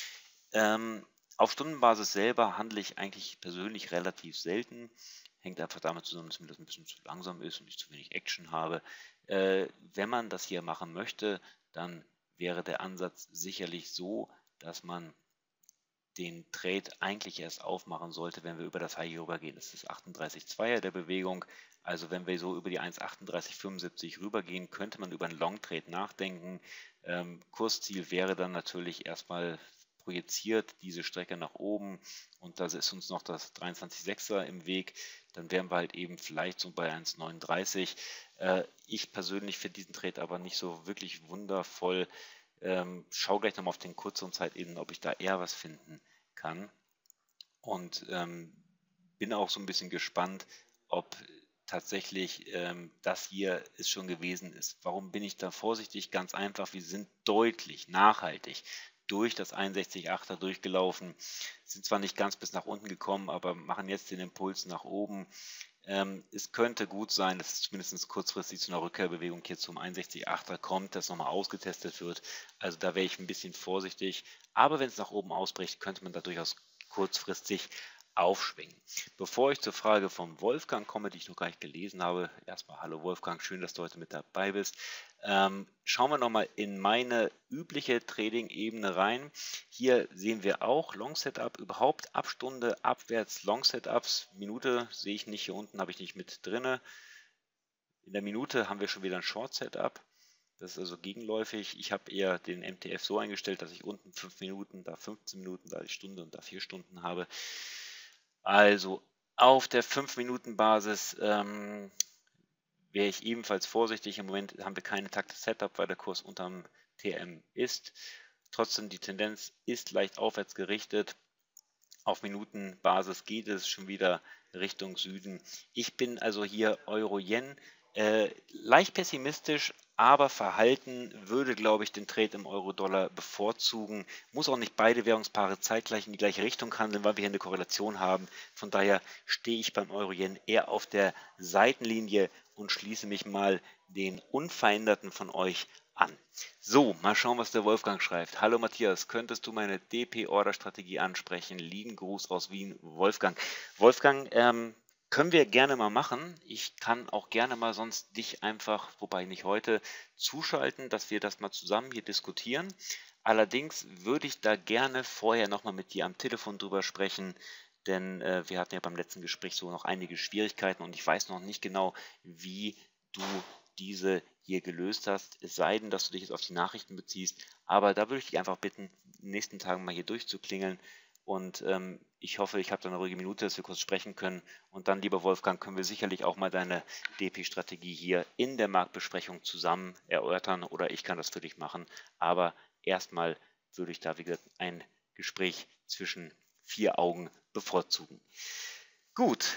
Auf Stundenbasis selber handle ich eigentlich persönlich relativ selten. Hängt einfach damit zusammen, dass mir das ein bisschen zu langsam ist und ich zu wenig Action habe. Wenn man das hier machen möchte, dann wäre der Ansatz sicherlich so, dass man den Trade eigentlich erst aufmachen sollte, wenn wir über das High hier rübergehen. Das ist das 38,2er der Bewegung. Also wenn wir so über die 1,3875 rübergehen, könnte man über einen Long Trade nachdenken. Kursziel wäre dann natürlich erstmal projiziert diese Strecke nach oben und da ist uns noch das 23,6er im Weg, dann wären wir halt eben vielleicht so bei 1,39. Ich persönlich finde diesen Trade aber nicht so wirklich wundervoll. Schau gleich nochmal auf den kürzeren Zeitebenen, ob ich da eher was finden kann und bin auch so ein bisschen gespannt, ob tatsächlich das hier es schon gewesen ist. Warum bin ich da vorsichtig? Ganz einfach, wir sind deutlich nachhaltig durch das 61,8er durchgelaufen, sind zwar nicht ganz bis nach unten gekommen, aber machen jetzt den Impuls nach oben. Es könnte gut sein, dass es zumindest kurzfristig zu einer Rückkehrbewegung hier zum 61,8er kommt, dass nochmal ausgetestet wird. Also da wäre ich ein bisschen vorsichtig. Aber wenn es nach oben ausbricht, könnte man da durchaus kurzfristig aufschwingen. Bevor ich zur Frage vom Wolfgang komme, die ich noch gar nicht gelesen habe, erstmal hallo Wolfgang, schön, dass du heute mit dabei bist. Schauen wir nochmal in meine übliche Trading-Ebene rein. Hier sehen wir auch Long Setup, überhaupt ab Stunde abwärts Long Setups. Minute sehe ich nicht, hier unten habe ich nicht mit drinne. In der Minute haben wir schon wieder ein Short Setup. Das ist also gegenläufig. Ich habe eher den MTF so eingestellt, dass ich unten 5 Minuten, da 15 Minuten, da die Stunde und da 4 Stunden habe. Also auf der 5-Minuten-Basis wäre ich ebenfalls vorsichtig. Im Moment haben wir keine Takte Setup, weil der Kurs unterm TM ist. Trotzdem die Tendenz ist leicht aufwärts gerichtet. Auf Minutenbasis geht es schon wieder Richtung Süden. Ich bin also hier Euro-Yen leicht pessimistisch, aber Verhalten würde, glaube ich, den Trade im Euro-Dollar bevorzugen. Muss auch nicht beide Währungspaare zeitgleich in die gleiche Richtung handeln, weil wir hier eine Korrelation haben. Von daher stehe ich beim Euro-Yen eher auf der Seitenlinie und schließe mich mal den Unveränderten von euch an. So, mal schauen, was der Wolfgang schreibt. Hallo Matthias, könntest du meine DP-Order-Strategie ansprechen? Lieben Gruß aus Wien, Wolfgang. Wolfgang, können wir gerne mal machen. Ich kann auch gerne mal sonst dich einfach, wobei nicht heute, zuschalten, dass wir das mal zusammen hier diskutieren. Allerdings würde ich da gerne vorher nochmal mit dir am Telefon drüber sprechen, denn wir hatten ja beim letzten Gespräch so noch einige Schwierigkeiten und ich weiß noch nicht genau, wie du diese hier gelöst hast, es sei denn, dass du dich jetzt auf die Nachrichten beziehst, aber da würde ich dich einfach bitten, in den nächsten Tagen mal hier durchzuklingeln und ich hoffe, ich habe da eine ruhige Minute, dass wir kurz sprechen können und dann, lieber Wolfgang, können wir sicherlich auch mal deine DP-Strategie hier in der Marktbesprechung zusammen erörtern oder ich kann das für dich machen, aber erstmal würde ich da, wie gesagt, ein Gespräch zwischen vier Augen bevorzugen. Gut,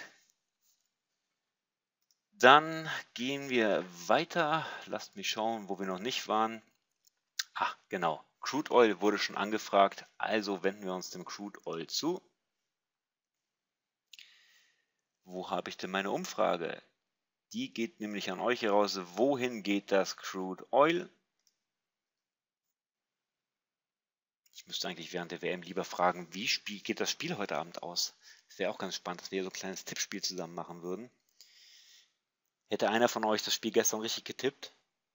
dann gehen wir weiter. Lasst mich schauen, wo wir noch nicht waren. Ah, genau. Crude Oil wurde schon angefragt, also wenden wir uns dem Crude Oil zu. Wo habe ich denn meine Umfrage? Die geht nämlich an euch heraus. Wohin geht das Crude Oil? Ich müsste eigentlich während der WM lieber fragen, wie geht das Spiel heute Abend aus? Das wäre auch ganz spannend, dass wir so ein kleines Tippspiel zusammen machen würden. Hätte einer von euch das Spiel gestern richtig getippt?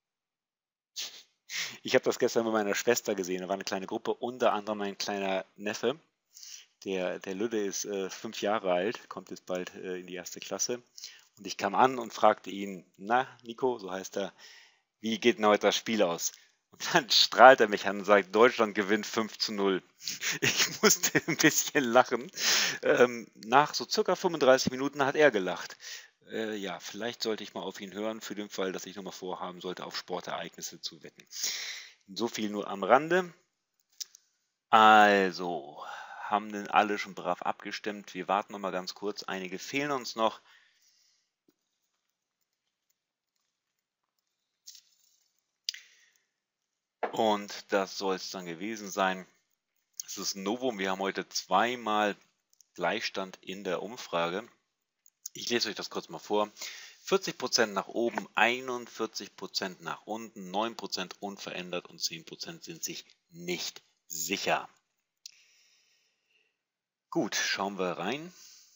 Ich habe das gestern mit meiner Schwester gesehen. Da war eine kleine Gruppe, unter anderem mein kleiner Neffe. Der Lüde ist 5 Jahre alt, kommt jetzt bald in die erste Klasse. Und ich kam an und fragte ihn, na Nico, so heißt er, wie geht denn heute das Spiel aus? Und dann strahlt er mich an und sagt, Deutschland gewinnt 5:0. Ich musste ein bisschen lachen. Nach so circa 35 Minuten hat er gelacht. Ja, vielleicht sollte ich mal auf ihn hören, für den Fall, dass ich nochmal vorhaben sollte, auf Sportereignisse zu wetten. So viel nur am Rande. Also, haben denn alle schon brav abgestimmt? Wir warten noch mal ganz kurz. Einige fehlen uns noch. Und das soll es dann gewesen sein. Es ist ein Novum. Wir haben heute zweimal Gleichstand in der Umfrage. Ich lese euch das kurz mal vor. 40% nach oben, 41% nach unten, 9% unverändert und 10% sind sich nicht sicher. Gut, schauen wir rein.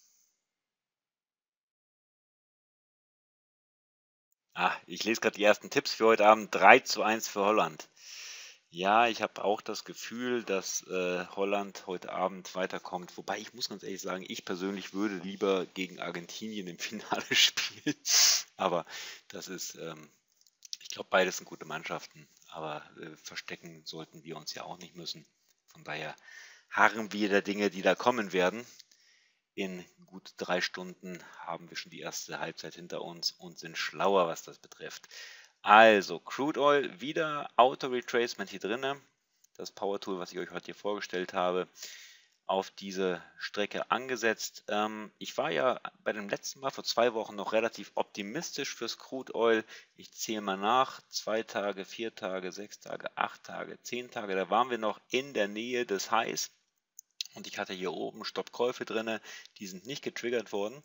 Ich lese gerade die ersten Tipps für heute Abend. 3:1 für Holland. Ja, ich habe auch das Gefühl, dass Holland heute Abend weiterkommt. Wobei ich muss ganz ehrlich sagen, ich persönlich würde lieber gegen Argentinien im Finale spielen. Aber das ist, ich glaube, beides sind gute Mannschaften. Aber verstecken sollten wir uns ja auch nicht müssen. Von daher harren wir der Dinge, die da kommen werden. In gut 3 Stunden haben wir schon die erste Halbzeit hinter uns und sind schlauer, was das betrifft. Also, Crude Oil, wieder Auto-Retracement hier drin. Das Power Tool, was ich euch heute hier vorgestellt habe, auf diese Strecke angesetzt. Ich war ja bei dem letzten Mal vor 2 Wochen noch relativ optimistisch fürs Crude Oil. Ich zähle mal nach. 2 Tage, 4 Tage, 6 Tage, 8 Tage, 10 Tage. Da waren wir noch in der Nähe des Highs. Und ich hatte hier oben Stoppkäufe drin. Die sind nicht getriggert worden.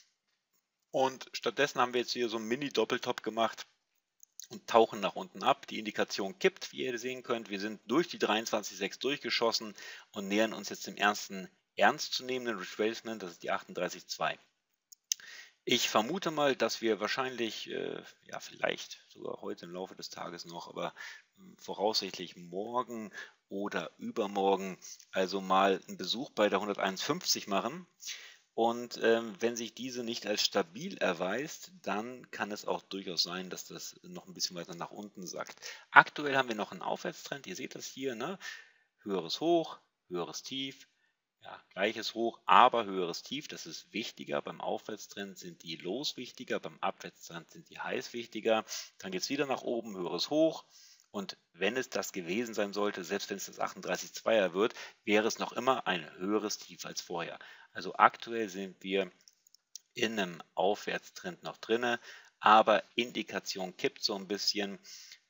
Und stattdessen haben wir jetzt hier so einen Mini-Doppeltop gemacht und tauchen nach unten ab. Die Indikation kippt, wie ihr sehen könnt. Wir sind durch die 23,6 durchgeschossen und nähern uns jetzt dem ersten ernstzunehmenden Retracement, das ist die 38,2. Ich vermute mal, dass wir wahrscheinlich, ja vielleicht sogar heute im Laufe des Tages noch, aber voraussichtlich morgen oder übermorgen also mal einen Besuch bei der 101,50 machen. Und wenn sich diese nicht als stabil erweist, dann kann es auch durchaus sein, dass das noch ein bisschen weiter nach unten sackt. Aktuell haben wir noch einen Aufwärtstrend, ihr seht das hier, ne? Höheres Hoch, höheres Tief, ja, gleiches Hoch, aber höheres Tief, das ist wichtiger. Beim Aufwärtstrend sind die Lows wichtiger, beim Abwärtstrend sind die Highs wichtiger. Dann geht es wieder nach oben, höheres Hoch. Und wenn es das gewesen sein sollte, selbst wenn es das 38,2er wird, wäre es noch immer ein höheres Tief als vorher. Also aktuell sind wir in einem Aufwärtstrend noch drin, aber Indikation kippt so ein bisschen.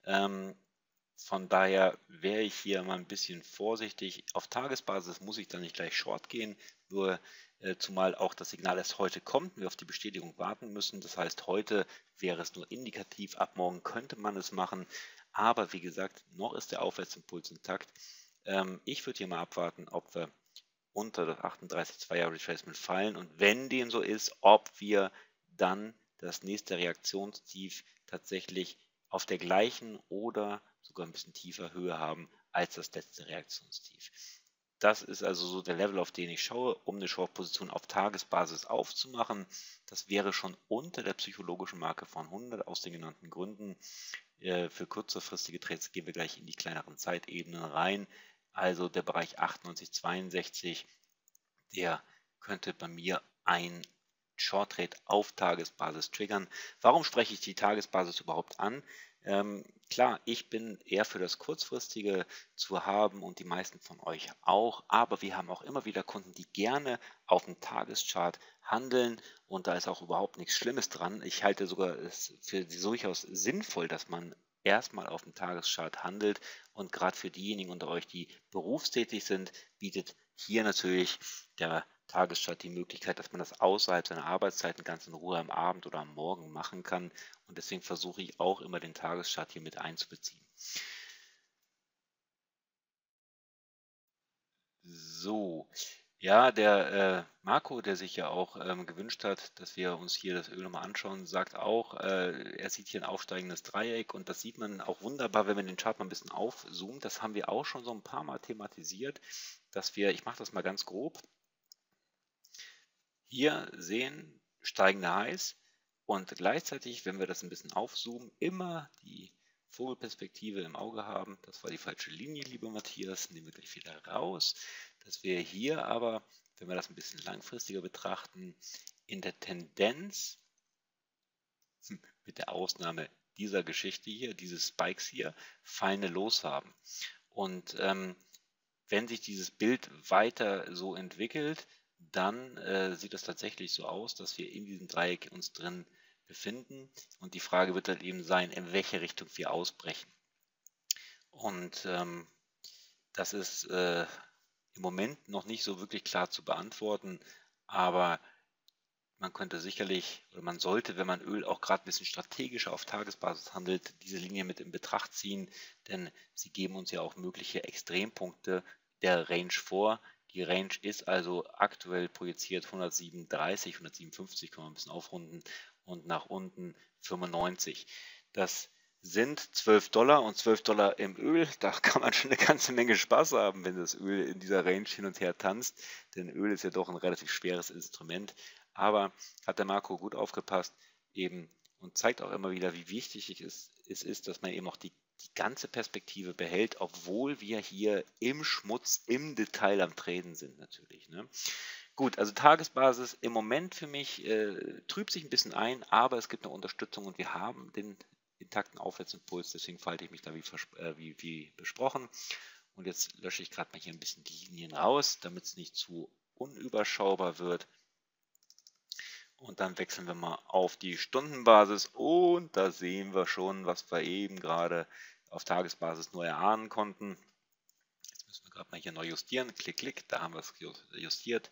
Von daher wäre ich hier mal ein bisschen vorsichtig. Auf Tagesbasis muss ich dann nicht gleich short gehen, nur zumal auch das Signal erst heute kommt und wir auf die Bestätigung warten müssen. Das heißt, heute wäre es nur indikativ, ab morgen könnte man es machen. Aber wie gesagt, noch ist der Aufwärtsimpuls intakt. Ich würde hier mal abwarten, ob wir unter das 38,2er Retracement fallen und wenn dem so ist, ob wir dann das nächste Reaktionstief tatsächlich auf der gleichen oder sogar ein bisschen tiefer Höhe haben als das letzte Reaktionstief. Das ist also so der Level, auf den ich schaue, um eine Short-Position auf Tagesbasis aufzumachen. Das wäre schon unter der psychologischen Marke von 100 aus den genannten Gründen. Für kurzfristige Trades gehen wir gleich in die kleineren Zeitebenen rein. Also der Bereich 98,62, der könnte bei mir ein Short Trade auf Tagesbasis triggern. Warum spreche ich die Tagesbasis überhaupt an? Klar, ich bin eher für das Kurzfristige zu haben und die meisten von euch auch, aber wir haben auch immer wieder Kunden, die gerne auf dem Tageschart handeln und da ist auch überhaupt nichts Schlimmes dran. Ich halte sogar es für durchaus sinnvoll, dass man erstmal auf dem Tageschart handelt und gerade für diejenigen unter euch, die berufstätig sind, bietet hier natürlich der Tageschart die Möglichkeit, dass man das außerhalb seiner Arbeitszeiten ganz in Ruhe am Abend oder am Morgen machen kann. Und deswegen versuche ich auch immer den Tageschart hier mit einzubeziehen. So, ja, der Marco, der sich ja auch gewünscht hat, dass wir uns hier das Öl nochmal anschauen, sagt auch, er sieht hier ein aufsteigendes Dreieck und das sieht man auch wunderbar, wenn man den Chart mal ein bisschen aufzoomt. Das haben wir auch schon so ein paar Mal thematisiert, dass wir, ich mache das mal ganz grob, hier sehen steigende Highs und gleichzeitig, wenn wir das ein bisschen aufzoomen, immer die Vogelperspektive im Auge haben. Das war die falsche Linie, lieber Matthias, nehmen wir gleich wieder raus. Dass wir hier aber, wenn wir das ein bisschen langfristiger betrachten, in der Tendenz, mit der Ausnahme dieser Geschichte hier, dieses Spikes hier, fallende Los haben. Und wenn sich dieses Bild weiter so entwickelt, dann sieht es tatsächlich so aus, dass wir in diesem Dreieck uns drin befinden. Und die Frage wird dann eben sein, in welche Richtung wir ausbrechen. Und das ist im Moment noch nicht so wirklich klar zu beantworten, aber man könnte sicherlich oder man sollte, wenn man Öl auch gerade ein bisschen strategischer auf Tagesbasis handelt, diese Linie mit in Betracht ziehen, denn sie geben uns ja auch mögliche Extrempunkte der Range vor. Die Range ist also aktuell projiziert 137, 157, kann man ein bisschen aufrunden und nach unten 95. Das sind $12 und $12 im Öl. Da kann man schon eine ganze Menge Spaß haben, wenn das Öl in dieser Range hin und her tanzt, denn Öl ist ja doch ein relativ schweres Instrument. Aber hat der Marco gut aufgepasst eben und zeigt auch immer wieder, wie wichtig es ist, dass man eben auch die ganze Perspektive behält, obwohl wir hier im Schmutz, im Detail am Traden sind natürlich. Ne? Gut, also Tagesbasis im Moment für mich trübt sich ein bisschen ein, aber es gibt eine Unterstützung und wir haben den intakten Aufwärtsimpuls, deswegen falte ich mich da wie besprochen. Und jetzt lösche ich gerade mal hier ein bisschen die Linien raus, damit es nicht zu unüberschaubar wird. Und dann wechseln wir mal auf die Stundenbasis und da sehen wir schon, was wir eben gerade auf Tagesbasis nur erahnen konnten. Jetzt müssen wir gerade mal hier neu justieren. Klick, klick, da haben wir es justiert.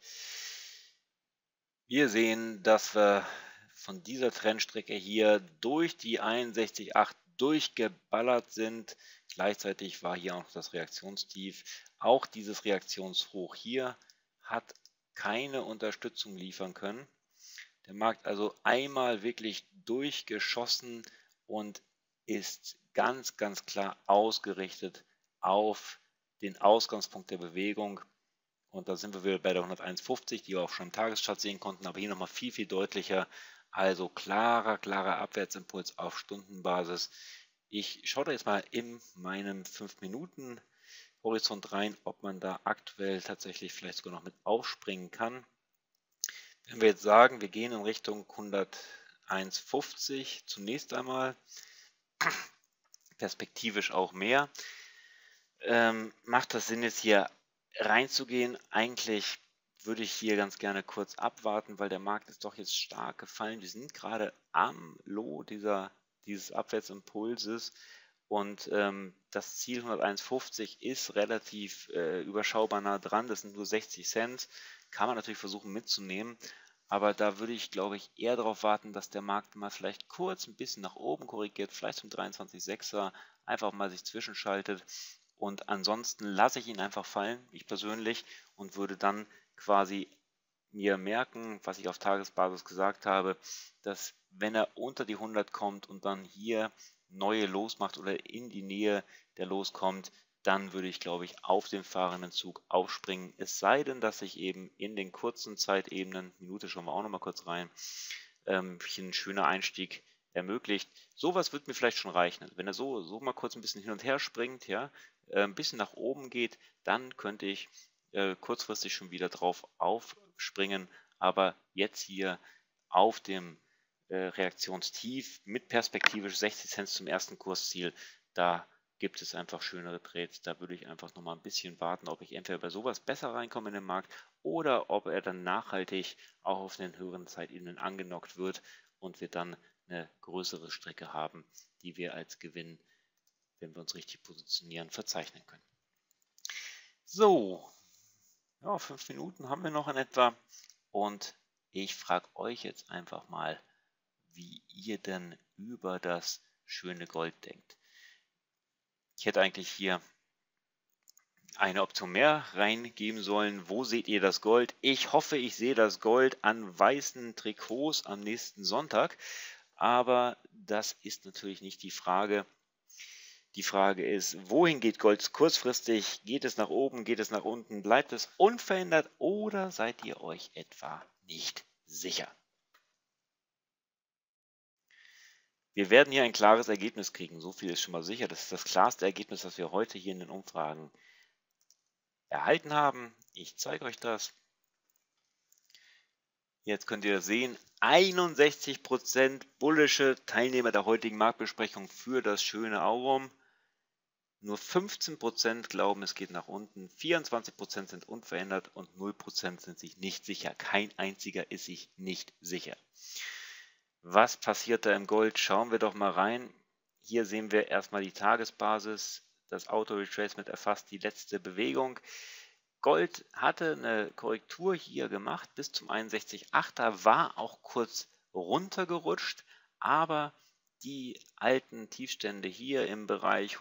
Wir sehen, dass wir von dieser Trendstrecke hier durch die 61,8 durchgeballert sind. Gleichzeitig war hier auch noch das Reaktionstief. Auch dieses Reaktionshoch hier hat keine Unterstützung liefern können. Der Markt also einmal wirklich durchgeschossen und ist ganz, ganz klar ausgerichtet auf den Ausgangspunkt der Bewegung. Und da sind wir wieder bei der 101,50, die wir auch schon im Tageschart sehen konnten, aber hier nochmal viel, viel deutlicher. Also klarer Abwärtsimpuls auf Stundenbasis. Ich schaue da jetzt mal in meinem 5-Minuten-Horizont rein, ob man da aktuell tatsächlich vielleicht sogar noch mit aufspringen kann. Wenn wir jetzt sagen, wir gehen in Richtung 101,50 zunächst einmal, perspektivisch auch mehr, macht das Sinn jetzt hier reinzugehen? Eigentlich würde ich hier ganz gerne kurz abwarten, weil der Markt ist doch jetzt stark gefallen. Wir sind gerade am Low dieses Abwärtsimpulses und das Ziel 101,50 ist relativ überschaubar nah dran. Das sind nur 60 Cent. Kann man natürlich versuchen mitzunehmen, aber da würde ich, glaube ich, eher darauf warten, dass der Markt mal vielleicht kurz ein bisschen nach oben korrigiert, vielleicht zum 23,6er, einfach mal sich zwischenschaltet und ansonsten lasse ich ihn einfach fallen, ich persönlich, und würde dann quasi mir merken, was ich auf Tagesbasis gesagt habe, dass wenn er unter die 100 kommt und dann hier neue Los macht oder in die Nähe der Los kommt, dann würde ich, glaube ich, auf den fahrenden Zug aufspringen. Es sei denn, dass ich eben in den kurzen Zeitebenen, Minute schauen wir auch noch mal kurz rein, ein schöner Einstieg ermöglicht. Sowas wird mir vielleicht schon reichen. Also wenn er so mal kurz ein bisschen hin und her springt, ja, ein bisschen nach oben geht, dann könnte ich kurzfristig schon wieder drauf aufspringen. Aber jetzt hier auf dem Reaktionstief mit perspektivisch 60 Cent zum ersten Kursziel, da gibt es einfach schönere Trades. Da würde ich einfach noch mal ein bisschen warten, ob ich entweder bei sowas besser reinkomme in den Markt oder ob er dann nachhaltig auch auf den höheren Zeitebenen angenockt wird und wir dann eine größere Strecke haben, die wir als Gewinn, wenn wir uns richtig positionieren, verzeichnen können. So, ja, 5 Minuten haben wir noch in etwa und ich frage euch jetzt einfach mal, wie ihr denn über das schöne Gold denkt. Ich hätte eigentlich hier eine Option mehr reingeben sollen. Wo seht ihr das Gold? Ich hoffe, ich sehe das Gold an weißen Trikots am nächsten Sonntag. Aber das ist natürlich nicht die Frage. Die Frage ist, wohin geht Gold kurzfristig? Geht es nach oben? Geht es nach unten? Bleibt es unverändert? Oder seid ihr euch etwa nicht sicher? Wir werden hier ein klares Ergebnis kriegen. So viel ist schon mal sicher. Das ist das klarste Ergebnis, das wir heute hier in den Umfragen erhalten haben. Ich zeige euch das. Jetzt könnt ihr sehen, 61% bullische Teilnehmer der heutigen Marktbesprechung für das schöne Aurum. Nur 15% glauben, es geht nach unten, 24% sind unverändert und 0% sind sich nicht sicher. Kein einziger ist sich nicht sicher. Was passiert da im Gold? Schauen wir doch mal rein. Hier sehen wir erstmal die Tagesbasis. Das Auto-Retracement erfasst die letzte Bewegung. Gold hatte eine Korrektur hier gemacht bis zum 61,8er, war auch kurz runtergerutscht, aber die alten Tiefstände hier im Bereich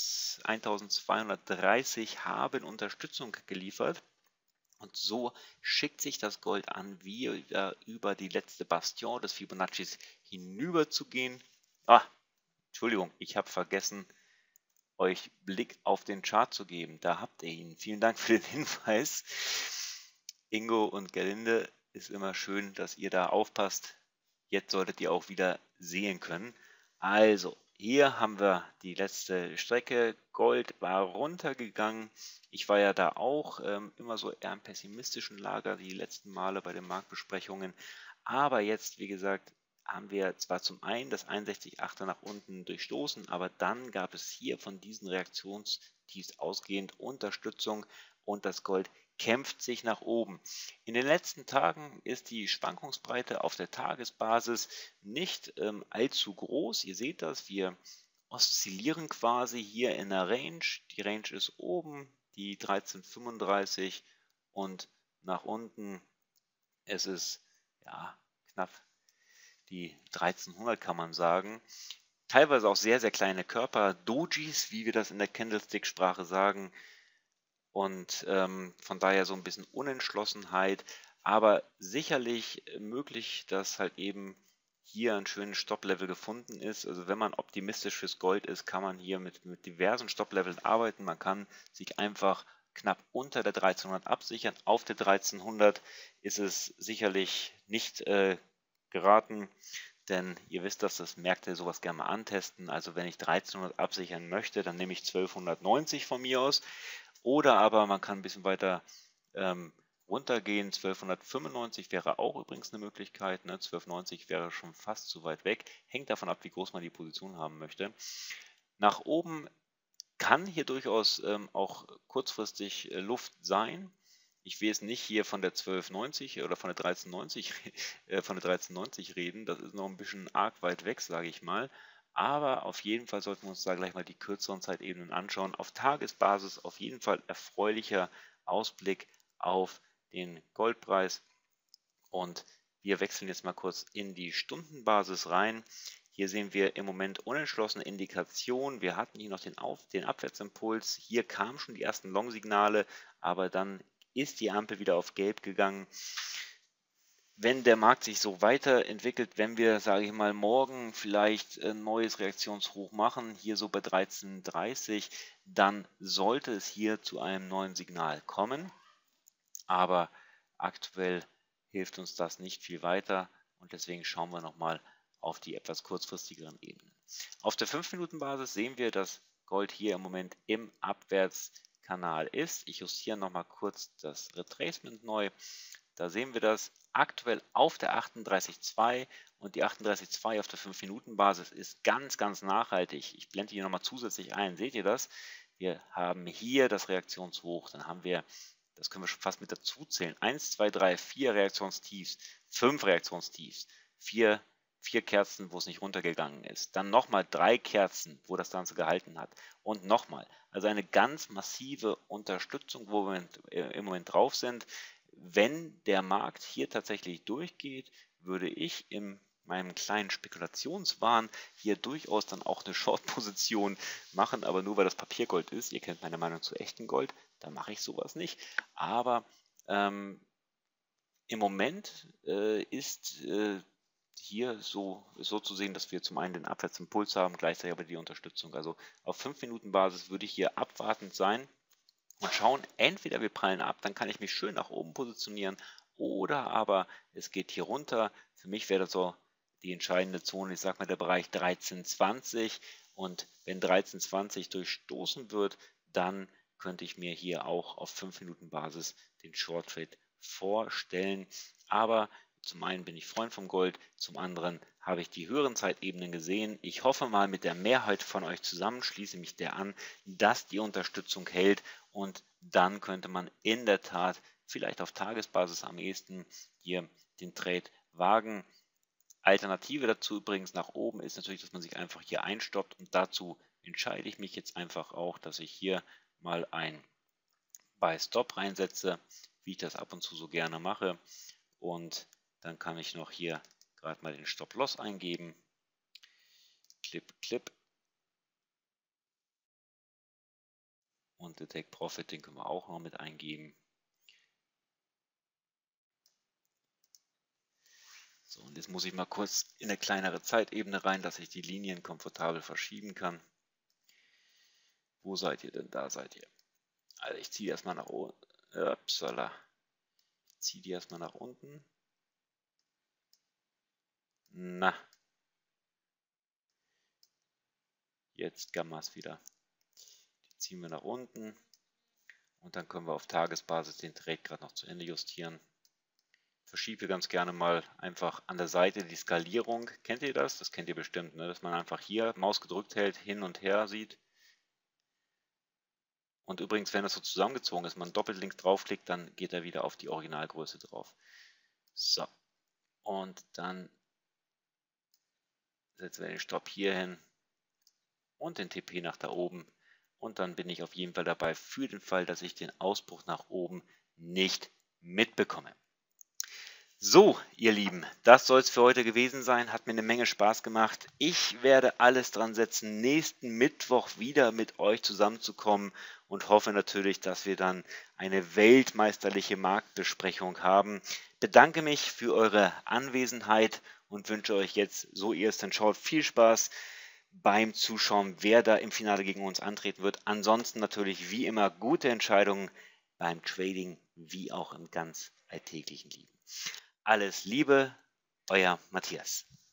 1230 haben Unterstützung geliefert. Und so schickt sich das Gold an, wieder über die letzte Bastion des Fibonaccis hinüber zu gehen. Entschuldigung, ich habe vergessen, euch Blick auf den Chart zu geben. Da habt ihr ihn. Vielen Dank für den Hinweis. Ingo und Gerlinde, ist immer schön, dass ihr da aufpasst. Jetzt solltet ihr auch wieder sehen können. Also, hier haben wir die letzte Strecke. Gold war runtergegangen. Ich war ja da auch immer so eher im pessimistischen Lager die letzten Male bei den Marktbesprechungen. Aber jetzt, wie gesagt, haben wir zwar zum einen das 61,8er nach unten durchstoßen, aber dann gab es hier von diesen Reaktionstiefs ausgehend Unterstützung und das Gold kämpft sich nach oben. In den letzten Tagen ist die Schwankungsbreite auf der Tagesbasis nicht allzu groß. Ihr seht das, wir oszillieren quasi hier in der Range. Die Range ist oben, die 13,35 und nach unten ist es ja knapp die 1300, kann man sagen. Teilweise auch sehr, sehr kleine Körper, Dojis, wie wir das in der Candlestick-Sprache sagen. Und von daher so ein bisschen Unentschlossenheit, aber sicherlich möglich, dass halt eben hier ein schönes Stopplevel gefunden ist. Also wenn man optimistisch fürs Gold ist, kann man hier mit diversen Stoppleveln arbeiten. Man kann sich einfach knapp unter der 1300 absichern. Auf der 1300 ist es sicherlich nicht geraten, denn ihr wisst, dass das Märkte sowas gerne mal antesten. Also wenn ich 1300 absichern möchte, dann nehme ich 1290 von mir aus. Oder aber man kann ein bisschen weiter runtergehen. 1295 wäre auch übrigens eine Möglichkeit. Ne? 1290 wäre schon fast zu weit weg. Hängt davon ab, wie groß man die Position haben möchte. Nach oben kann hier durchaus auch kurzfristig Luft sein. Ich will jetzt nicht hier von der 1290 oder von der 1390, von der 1390 reden. Das ist noch ein bisschen arg weit weg, sage ich mal. Aber auf jeden Fall sollten wir uns da gleich mal die kürzeren Zeitebenen anschauen. Auf Tagesbasis auf jeden Fall erfreulicher Ausblick auf den Goldpreis. Und wir wechseln jetzt mal kurz in die Stundenbasis rein. Hier sehen wir im Moment unentschlossene Indikationen. Wir hatten hier noch den Abwärtsimpuls. Hier kamen schon die ersten Long-Signale, aber dann ist die Ampel wieder auf Gelb gegangen. wenn der Markt sich so weiterentwickelt, wenn wir, sage ich mal, morgen vielleicht ein neues Reaktionshoch machen, hier so bei 13,30, dann sollte es hier zu einem neuen Signal kommen. Aber aktuell hilft uns das nicht viel weiter und deswegen schauen wir nochmal auf die etwas kurzfristigeren Ebenen. Auf der 5-Minuten-Basis sehen wir, dass Gold hier im Moment im Abwärtskanal ist. Ich justiere nochmal kurz das Retracement neu. Da sehen wir das aktuell auf der 38,2 und die 38,2 auf der 5-Minuten-Basis ist ganz, ganz nachhaltig. Ich blende hier nochmal zusätzlich ein. Seht ihr das? Wir haben hier das Reaktionshoch, dann haben wir, das können wir schon fast mit dazu zählen, 1, 2, 3, 4 Reaktionstiefs, 5 Reaktionstiefs, 4 Kerzen, wo es nicht runtergegangen ist, dann nochmal 3 Kerzen, wo das Ganze gehalten hat und nochmal. Also eine ganz massive Unterstützung, wo wir im Moment drauf sind. Wenn der Markt hier tatsächlich durchgeht, würde ich in meinem kleinen Spekulationswahn hier durchaus dann auch eine Short-Position machen, aber nur weil das Papiergold ist. Ihr kennt meine Meinung zu echtem Gold, da mache ich sowas nicht. Aber im Moment ist hier so zu sehen, dass wir zum einen den Abwärtsimpuls haben, gleichzeitig aber die Unterstützung. Also auf 5-Minuten-Basis würde ich hier abwartend sein und schauen, entweder wir prallen ab, dann kann ich mich schön nach oben positionieren, oder aber es geht hier runter. Für mich wäre das so die entscheidende Zone, ich sage mal der Bereich 13,20, und wenn 13,20 durchstoßen wird, dann könnte ich mir hier auch auf 5-Minuten-Basis den Short Trade vorstellen. Aber zum einen bin ich Freund vom Gold, zum anderen habe ich die höheren Zeitebenen gesehen. Ich hoffe mal, mit der Mehrheit von euch zusammen schließe mich der an, dass die Unterstützung hält, und dann könnte man in der Tat vielleicht auf Tagesbasis am ehesten hier den Trade wagen. Alternative dazu übrigens nach oben ist natürlich, dass man sich einfach hier einstoppt, und dazu entscheide ich mich jetzt einfach auch, dass ich hier mal ein Buy Stop reinsetze, wie ich das ab und zu so gerne mache, und dann kann ich noch hier gerade mal den Stop Loss eingeben. Clip, Clip. Und der Take Profit, den können wir auch noch mit eingeben. So, und jetzt muss ich mal kurz in eine kleinere Zeitebene rein, dass ich die Linien komfortabel verschieben kann. Wo seid ihr denn? Da seid ihr. Also ich ziehe erstmal nach unten. Upsala. Ich ziehe die erstmal nach unten. Na. Jetzt Gammas wieder. Die ziehen wir nach unten. Und dann können wir auf Tagesbasis den Trade gerade noch zu Ende justieren. Verschiebe ganz gerne mal einfach an der Seite die Skalierung. Kennt ihr das? Das kennt ihr bestimmt, ne? Dass man einfach hier Maus gedrückt hält, hin und her sieht. Und übrigens, wenn das so zusammengezogen ist, man doppelt links draufklickt, dann geht er wieder auf die Originalgröße drauf. So, und dann setzen wir den Stopp hier hin und den TP nach da oben. Und dann bin ich auf jeden Fall dabei für den Fall, dass ich den Ausbruch nach oben nicht mitbekomme. So, ihr Lieben, das soll es für heute gewesen sein. Hat mir eine Menge Spaß gemacht. Ich werde alles dran setzen, nächsten Mittwoch wieder mit euch zusammenzukommen, und hoffe natürlich, dass wir dann eine weltmeisterliche Marktbesprechung haben. Bedanke mich für eure Anwesenheit und wünsche euch jetzt, so ihr es denn schaut, viel Spaß beim Zuschauen, wer da im Finale gegen uns antreten wird. Ansonsten natürlich wie immer gute Entscheidungen beim Trading wie auch im ganz alltäglichen Leben. Alles Liebe, euer Matthias.